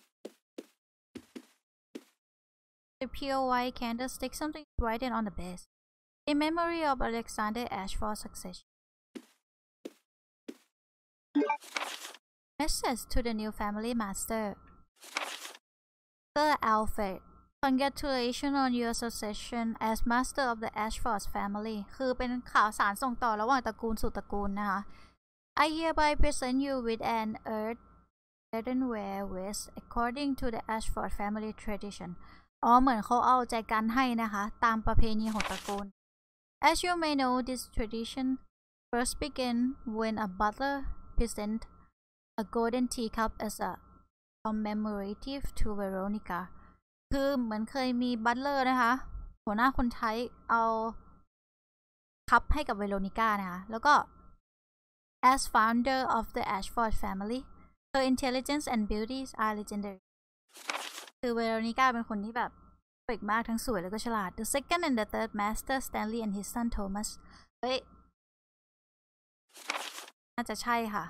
S1: the pure white candlestick something written on the base in memory of Alexander Ashford's succession message to the new family master Sir Alfred congratulations on your succession as master of the Ashford family คือเป็นข่าวสารส่งต่อระหว่างตระกูลสู่ตระกูลนะคะ I hereby present you with an earth earthenware vase according to the Ashford family tradition อ๋อเหมือนเขาเอาใจกันให้นะคะตามประเพณีของตระกูล As you may know this tradition first began when a butler present a golden teacup as a commemorative to Veronica คือเหมือนเคยมีบัตเลอร์นะคะหัวหน้าคนใช้เอาคัพให้กับเวโรนิก้านะคะแล้วก็ as founder of the Ashford family her intelligence and beauties are legendary คือเวโรนิก้าเป็นคนที่แบบเก่งมากทั้งสวยแล้วก็ฉลาด the second and the third master Stanley and his son Thomas เฮ้ยน่าจะใช่ค่ะ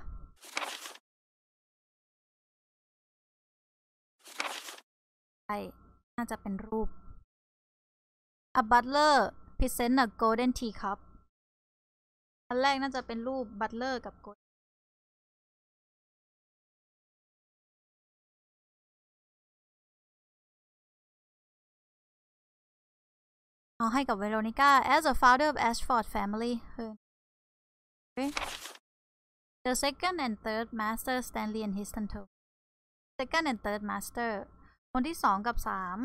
S1: ใช่น่าจะเป็นรูป a butler present a golden teacup อันแรกน่าจะเป็นรูป butler กับ goldenเอาให้กับเวโรนิก้า as a founder of Ashford family okay. the second and third master Stanley and his son Thomas second and third master คนที่สองกับสาม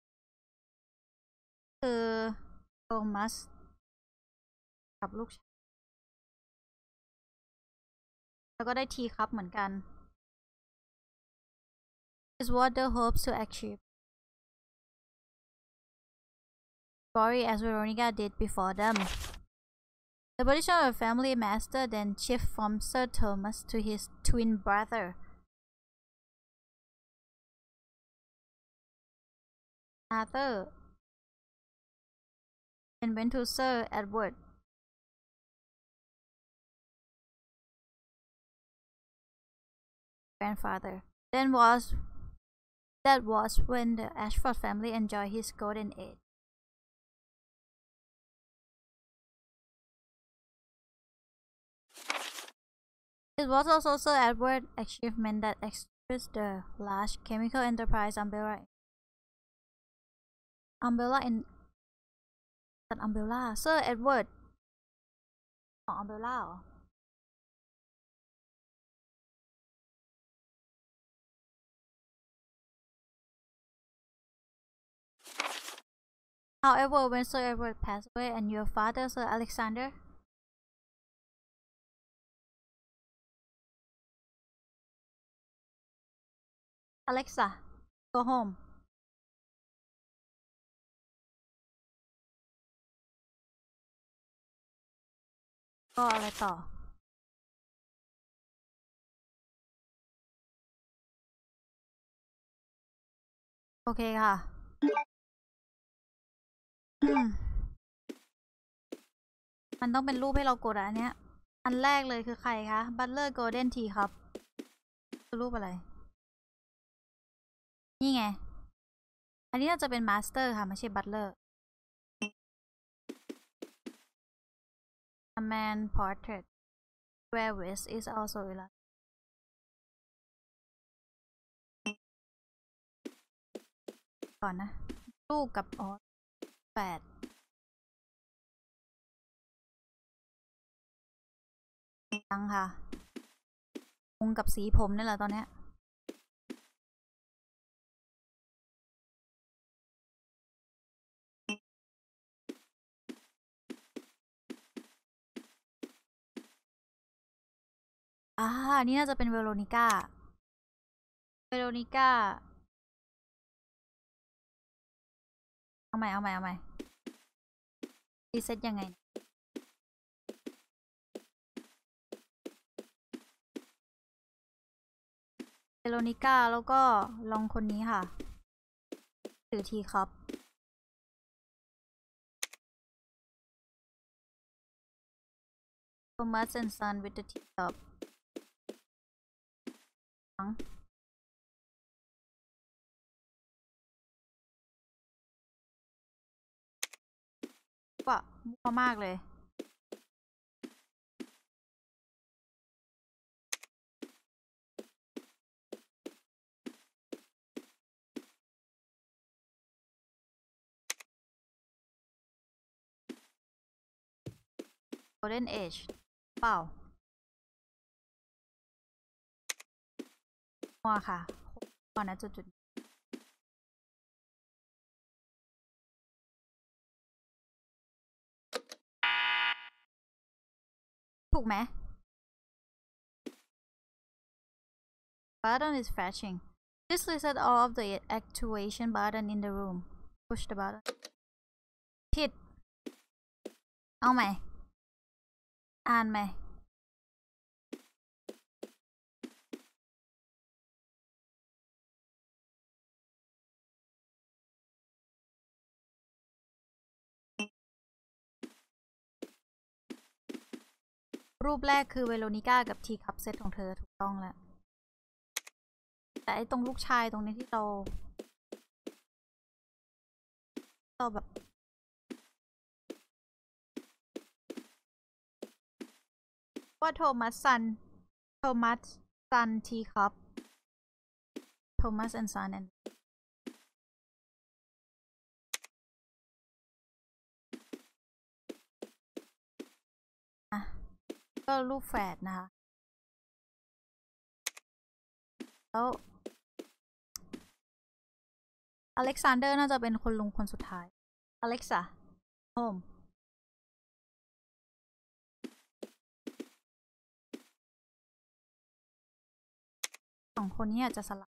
S1: คือโทมัสกับลูกชายแล้วก็ได้ทีครับเหมือนกัน is what they hopes to achieve glory as Veronica did before them. The position of family master then shifted from Sir Thomas to his twin brother, Arthur, and went to Sir Edward. Grandfather. Then was that was when the Ashford family enjoyed his golden age. It was also Sir Edward's achievement that established the large chemical enterprise Umbrella. Umbrella in that Umbrella. Sir Edward. Oh, Umbrella. However, when Sir Edward passed away and your father, Sir Alexander, Alexa, go home. ก็อะไรต่อ โอเคค่ะ มันต้องเป็นรูปให้เรากดอันเนี้ย อันแรกเลยคือใครคะ Butler Golden Tea ครับคือรูปอะไร นี่ไง อันนี้น่าจะเป็น Master ค่ะ ไม่ใช่ Butler A man portrait where West is also illustrated. ก่อนนะ ลูกกับออสแปดยังค่ะงงกับสีผมนี่แหละตอนเนี้ยอ่านี่น่าจะเป็นเวโรนิก้า เวโรนิก้า เอาใหม่เอาใหม่เอาใหม่รีเซ็ตยังไงเวโรนิก้าแล้วก็ลองคนนี้ค่ะถือทีครับ Thomas and Son with the teacup ว่ามั่วมากเลย Golden Age เปล่ามั่วค่ะก่อนนะจุดจุดถูกไหม Button is flashing. This listed all of the actuation button in the room. Push the button. ผิด เอาใหม่ อ่านใหม่ รูปแรกคือเวโรนิก้ากับทีคัพเซตของเธอถูกต้องแล้ว แต่ไอ้ตรงลูกชายตรงนี้ที่เราเราแบบว่าโทมัสซันโทมัสซันทีคัพโทมัสแอนด์ซันแอนด์อ่ะก็รูปแฝดนะคะแล้วอเล็กซานเดอร์น่าจะเป็นคนลุงคนสุดท้ายอเล็กซ่าโฮมสองคนนี้อาจจะสลับ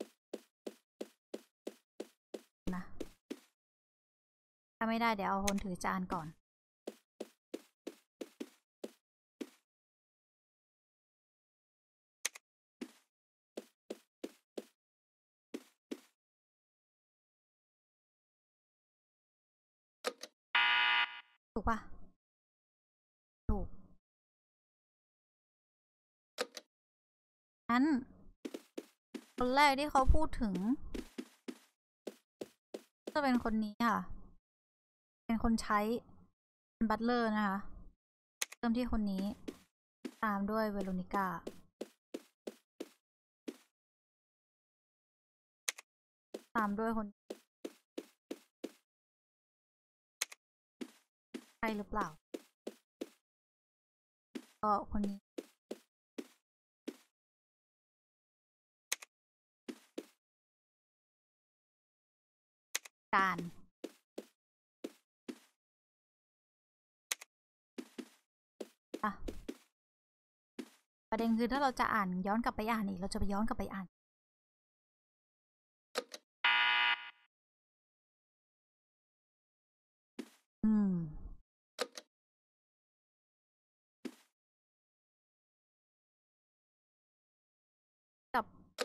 S1: นะถ้าไม่ได้เดี๋ยวเอาคนถือจานก่อนถูกปะถูกนั้นคนแรกที่เขาพูดถึงจะเป็นคนนี้ค่ะเป็นคนใช้เป็นบัตเลอร์นะคะเริ่มที่คนนี้ตามด้วยเวโรนิก้าตามด้วยคนใช่หรือเปล่าก็คนนี้การอะประเด็นคือถ้าเราจะอ่านย้อนกลับไปอ่านอีกเราจะไปย้อนกลับไปอ่านอืมกับ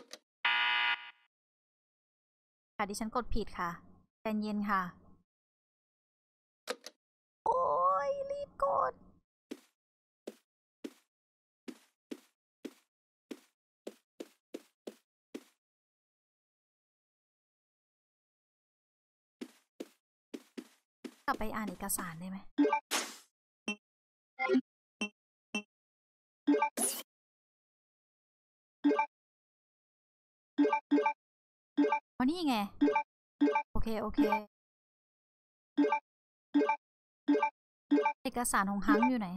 S1: ค่ะดิฉันกดผิดค่ะใจเย็นค่ะโอ้ยรีบกดกลับไปอ่านเอกสารได้ไหมวันนี้ไงโอเคโอเคเอกสารของฮังอยู่ไหน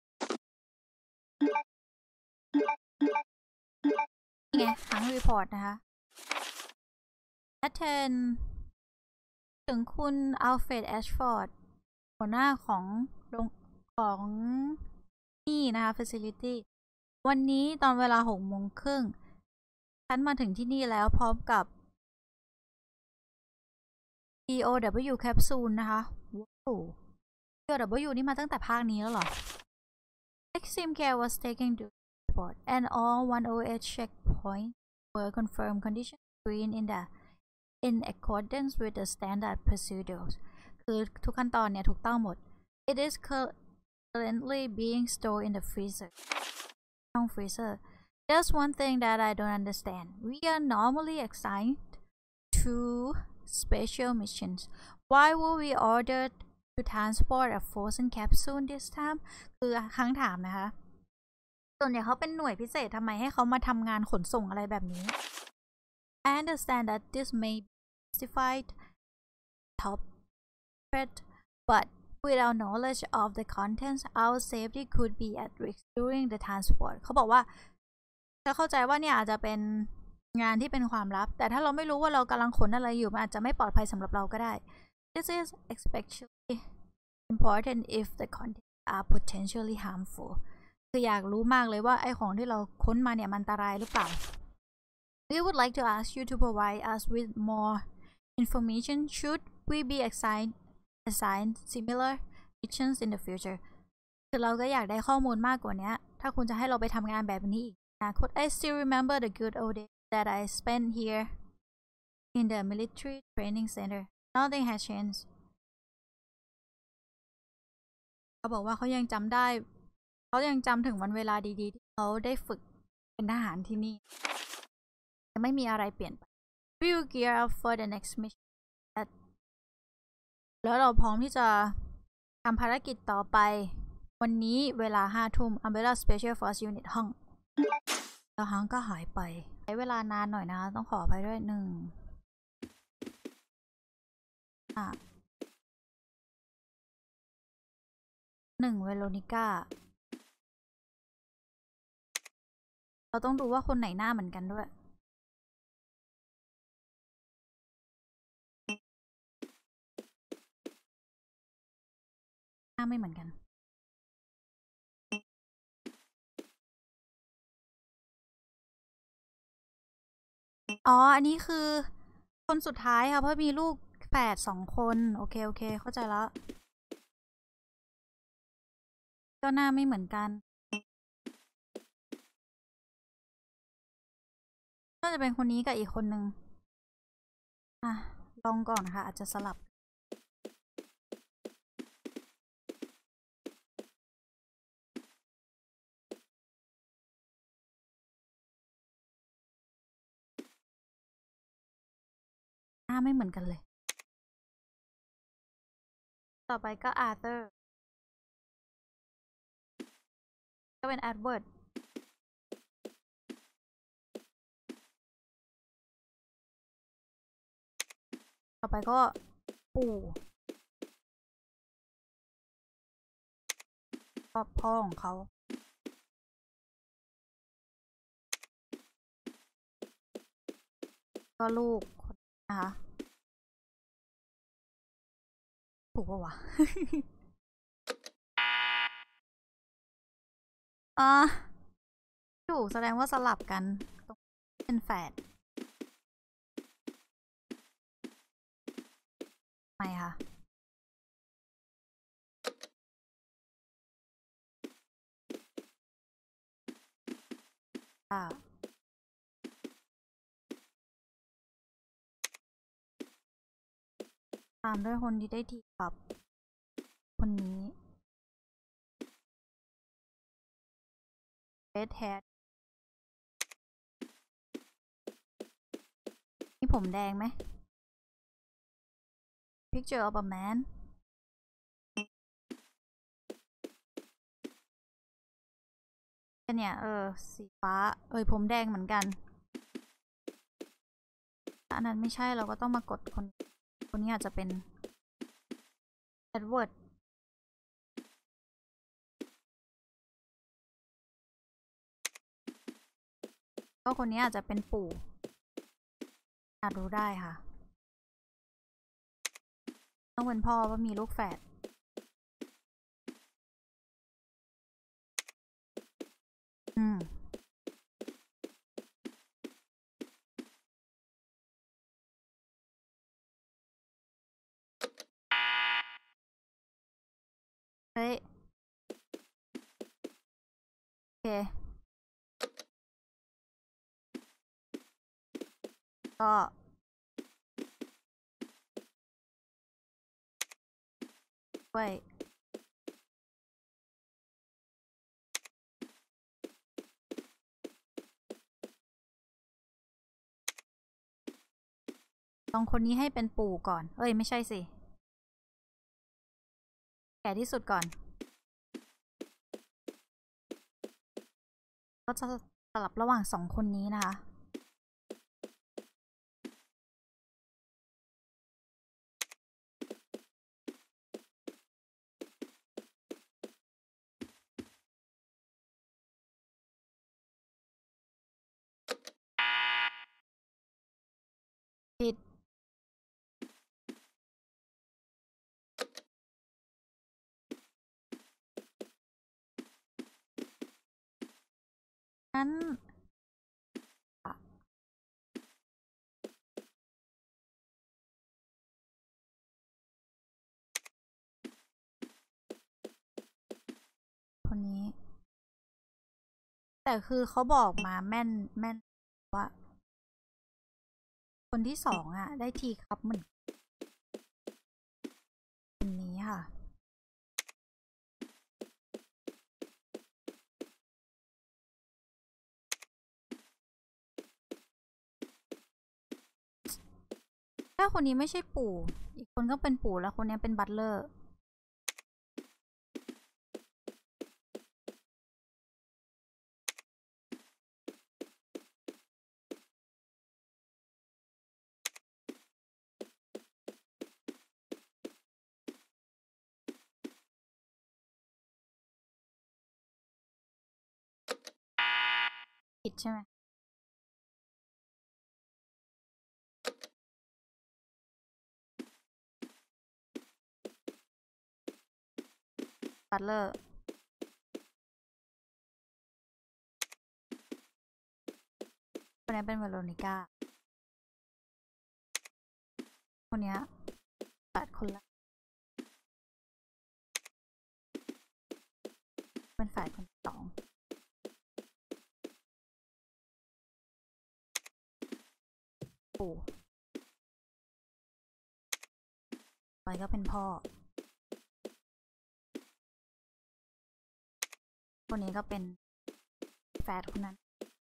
S1: นี่ไงฮังรีพอร์ตนะคะแอทเทนถึงคุณอัลเฟรดแอชฟอร์ดหัวหน้าของโรงของนี่นะคะ facility วันนี้ตอนเวลาหกโมงครึ่งฉันมาถึงที่นี่แล้วพร้อมกับ อี โอ ดับเบิลยู Capsule นะคะว้าว อี โอ ดับเบิลยู นี่มาตั้งแต่ภาคนี้แล้วเหรอ Extreme Care was taken to report and all one oh eight checkpoints were confirmed condition screen in the in accordance with the standard procedures คือทุกขั้นตอนเนี่ยถูกต้องหมด It is currently being stored in the freezer ช่อง freezer There's one thing that I don't understand we are normally assigned to special missions why were we ordered to transport a frozen capsule this time คือครั้งถามนะคะส่วนใหญ่เขาเป็นหน่วยพิเศษทำไมให้เขามาทำงานขนส่งอะไรแบบนี้ I understand that this may be justified top threat but without knowledge of the contents our safety could be at risk during the transport เขาบอกว่าจะเข้าใจว่าเนี่ยอาจจะเป็นงานที่เป็นความลับแต่ถ้าเราไม่รู้ว่าเรากำลังขนอะไรอยู่มันอาจจะไม่ปลอดภัยสำหรับเราก็ได้ This is especially important if the contents are potentially harmful คืออยากรู้มากเลยว่าไอ้ของที่เราค้นมาเนี่ยมันอันตรายหรือเปล่า We would like to ask you to provide us with more information should we be assigned assigned similar missions in the future คือเราก็อยากได้ข้อมูลมากกว่านี้ถ้าคุณจะให้เราไปทำงานแบบนี้อีกอนาคต I still remember the good old days that I spent here in the military training center nothing has changed เขาบอกว่าเขายังจำได้เขายังจำถึงวันเวลาดีๆที่เขาได้ฝึกเป็นทหารที่นี่ยังไม่มีอะไรเปลี่ยนไป We will gear up for the next mission แล้วเราพร้อมที่จะทำภารกิจต่อไปวันนี้เวลาห้าทุ่ม Umbrella Special Force Unit ห้องแล้วฮังก็หายไปใช้เวลานานหน่อยนะต้องขออภัยด้วยหนึ่งอ่ะหนึ่งเวโรนิก้าเราต้องดูว่าคนไหนหน้าเหมือนกันด้วยหน้าไม่เหมือนกันอ๋ออันนี้คือคนสุดท้ายค่ะเพราะมีลูกแฝดสองคนโอเคโอเคเข้าใจแล้วก็หน้าไม่เหมือนกันน่าจะเป็นคนนี้กับอีกคนนึงอ่ะลองก่อนค่ะอาจจะสลับหน้าไม่เหมือนกันเลยต่อไปก็อาร์เธอร์ก็เป็นแอดเวิร์ดต่อไปก็ปู่ก็พ่อของเขาก็ลูกนะคะถูกปะวะ อ่าถูกแสดงว่าสลับกันตรงเป็นแฝดไหมคะอ่าตามด้วยคนที่ได้ทีกับคนนี้เรดแฮดนี่ผมแดงไหม Picture of a man เนี่ยเออสีฟ้าเอ้ยผมแดงเหมือนกันอันนั้นไม่ใช่เราก็ต้องมากดคนคนนี้อาจจะเป็นแอดเวิร์ดก็คนนี้อาจจะเป็นปู่อาจรู้ได้ค่ะต้องเป็นพ่อว่ามีลูกแฝดอืมเฮ้ยโอเคก็ด้วยลองคนนี้ให้เป็นปู่ก่อนเอ้ยไม่ใช่สิแก่ที่สุดก่อนก็จะสลับระหว่างสองคนนี้นะคะผิดนั้นคนนี้แต่คือเขาบอกมาแม่นแม่นว่าคนที่สองอ่ะได้ทีครับเหมือนคนนี้ค่ะถ้าคนนี้ไม่ใช่ปู่อีกคนก็เป็นปู่แล้วคนนี้เป็นบัตเลอร์ผิดใช่ไหมบัตเลอร์คนนี้เป็นเวโรนิก้าคนเนี้ยแปดคนละเป็นฝ่ายคนสองปู่ไปก็เป็นพ่อคนนี้ก็เป็นแฝดคนนั้น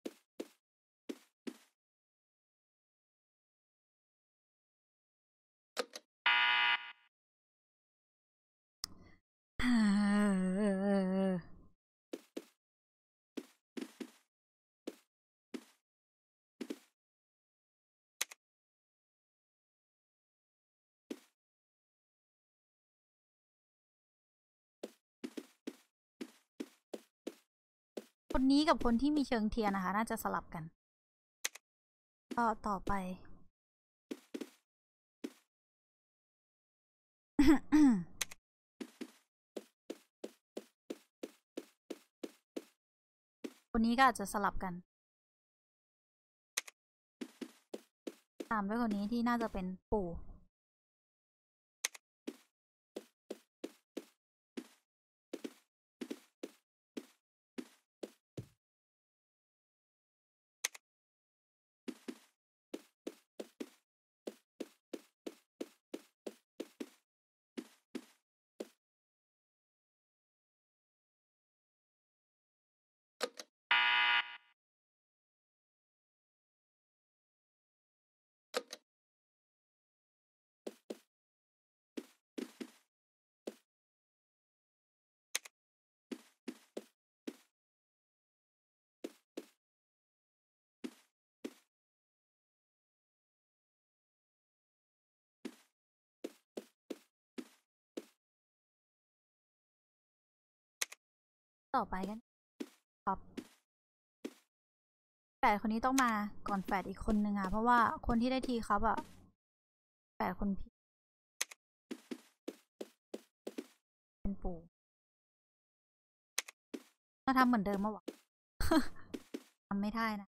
S1: คนนี้กับคนที่มีเชิงเทียนนะคะน่าจะสลับกันก็ต่อไป คนนี้ก็อาจจะสลับกันตามด้วยคนนี้ที่น่าจะเป็นปู่ต่อไปกันครับแฝดคนนี้ต้องมาก่อนแฝดอีกคนนึงอ่ะเพราะว่าคนที่ได้ทีครับอ่ะแฝดคนพี่เป็นปู่เราทำเหมือนเดิมเมื่อวาน ทำไม่ได้นะ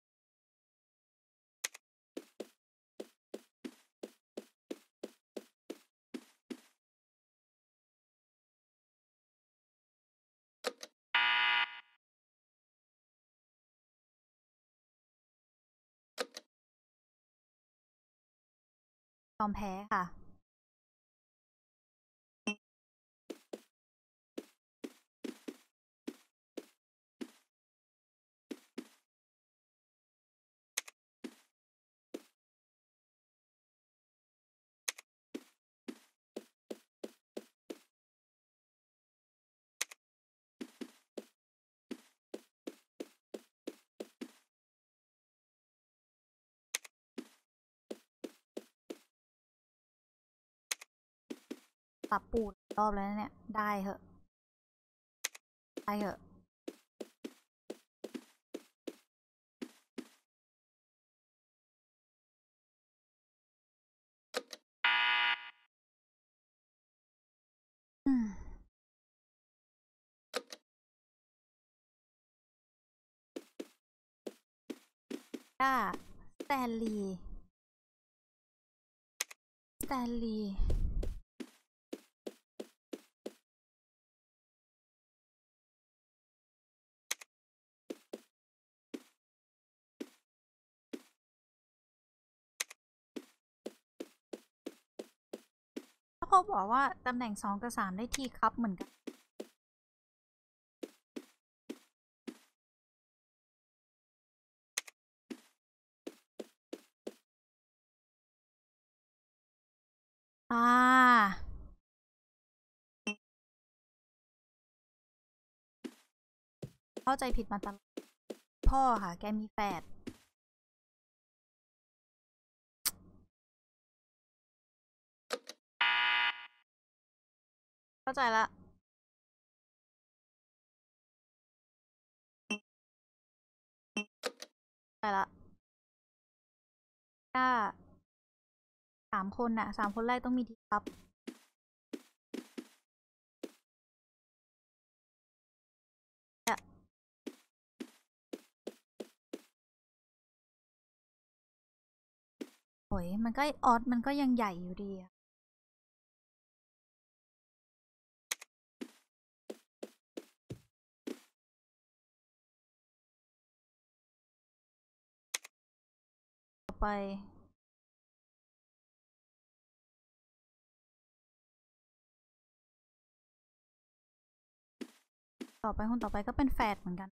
S1: ยอมแพ้ค่ะปรับปูดรอบแล้วเนี่ยได้เหอะได้เหอะอืมก้าสแตนลีย์สแตนลีย์ถ้าเขาบอกว่าตำแหน่งสองกับสามได้ทีครับเหมือนกันอ่าเข้าใจผิดมาตลอดพ่อค่ะแกมีแฝดเข้าใจละเข้าใจละก้าสามคนน่ะสามคนแรกต้องมีทีครับโอ้ยมันก็ออสมันก็ยังใหญ่อยู่ดีอะต่อไปต่อไปคนต่อไปก็เป็นแฝดเหมือนกัน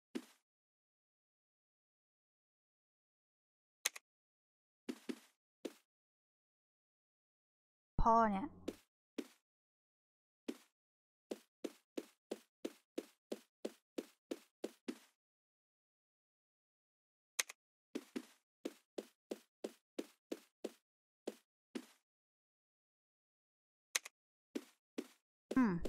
S1: พ่อเนี่ยอืม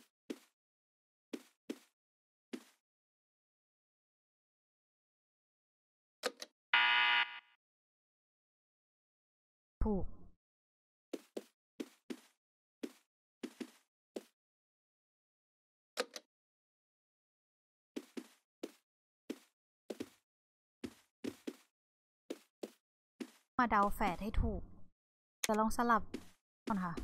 S1: ถูกมาเดาแฝดให้ถูกจะลองสลับก่อนค่ะ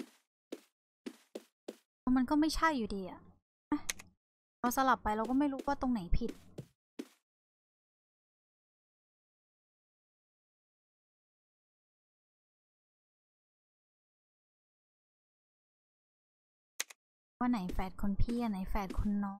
S1: มันก็ไม่ใช่อยู่ดีอะเราสลับไปเราก็ไม่รู้ว่าตรงไหนผิดว่าไหนแฝดคนพี่อันไหนแฝดคนน้อง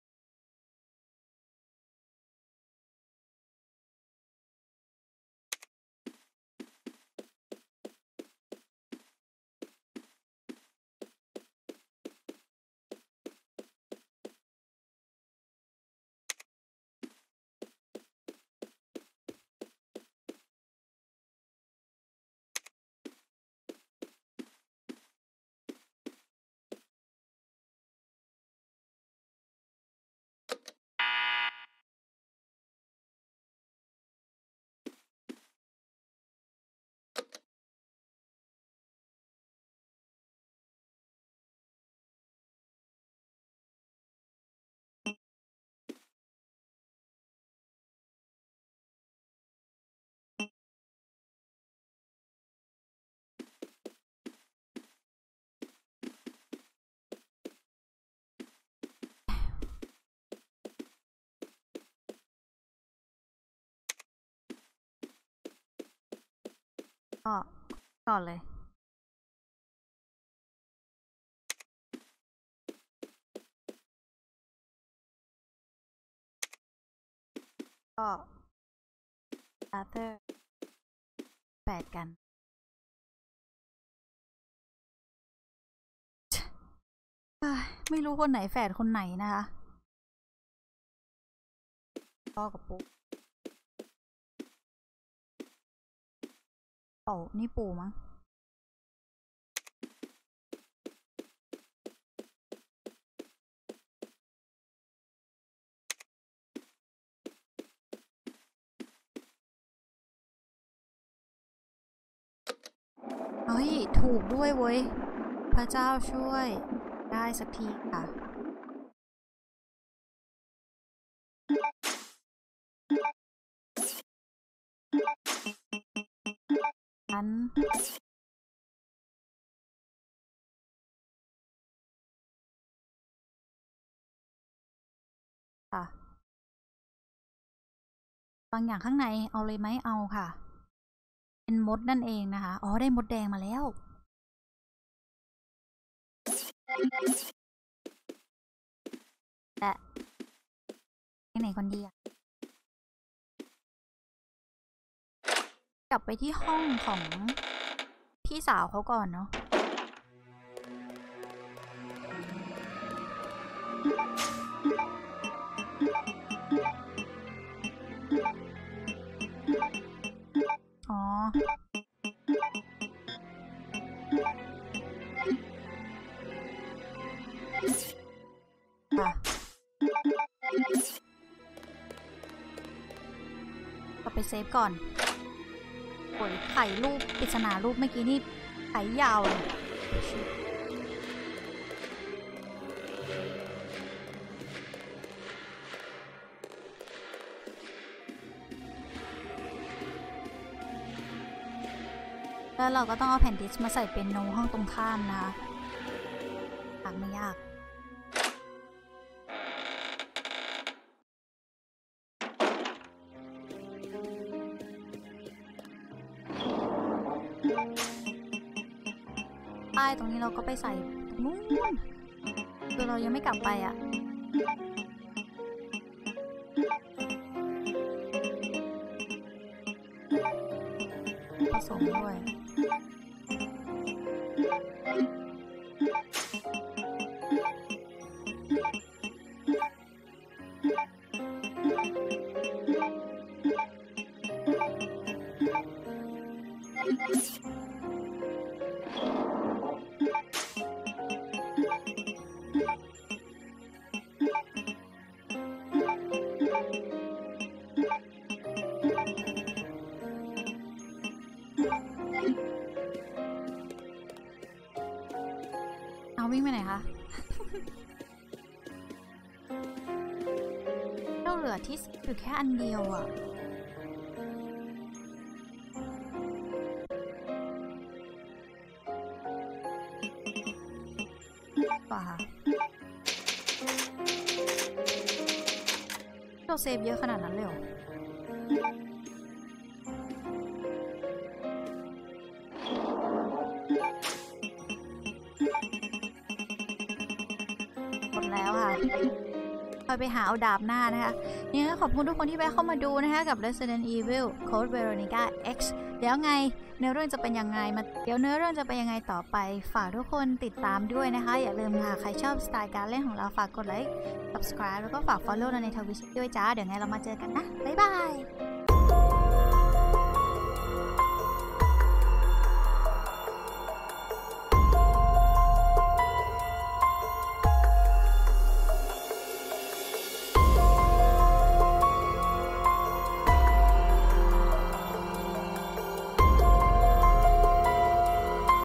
S1: ก็ก่อนเลยก็อาร์เธอร์แฝดกันไม่รู้คนไหนแฝดคนไหนนะคะพ่อกับปุ๊กโอ้นี่ปู่มั้งเฮ้ยถูกด้วยเว้ยพระเจ้าช่วยได้สักทีค่ะอันค่ะบางอย่างข้างในเอาเลยไหมเอาค่ะเป็นมดนั่นเองนะคะอ๋อได้มดแดงมาแล้วแต่ไปไหนคนดีอะกลับไปที่ห้องของพี่สาวเขาก่อนเนาะอ๋อค่ะก็ไปเซฟก่อนโอ้ยไข่รูปปริศนารูปเมื่อกี้นี่ไข่ยาวเลยแล้วเราก็ต้องเอาแผ่นดิสมาใส่เป็นโนห้องตรงข้ามนะคะทางไม่ยากป้ายตรงนี้เราก็ไปใส่นู้นคือเรายังไม่กลับไปอ่ะผสมด้วยเอาวิ่งไปไหนคะ เราเหลือที่อยู่แค่อันเดียวอ่ะป่ะเราเซฟเยอะขนาดนั้นเลยเหรอหมดแล้วค่ะคอยไปหาเอาดาบหน้านะคะยังไงขอบคุณทุกคนที่แวะเข้ามาดูนะคะกับ Resident Evil Code Veronica X เดี๋ยวไงเนื้อเรื่องจะเป็นยังไงมาเดี๋ยวเนื้อเรื่องจะเป็นยังไงต่อไปฝากทุกคนติดตามด้วยนะคะอย่าลืมค่ะใครชอบสไตล์การเล่นของเราฝากกดไลค์ subscribe แล้วก็ฝาก follow เราในทวิตด้วยจ้าเดี๋ยวไงเรามาเจอกันนะบ๊ายบาย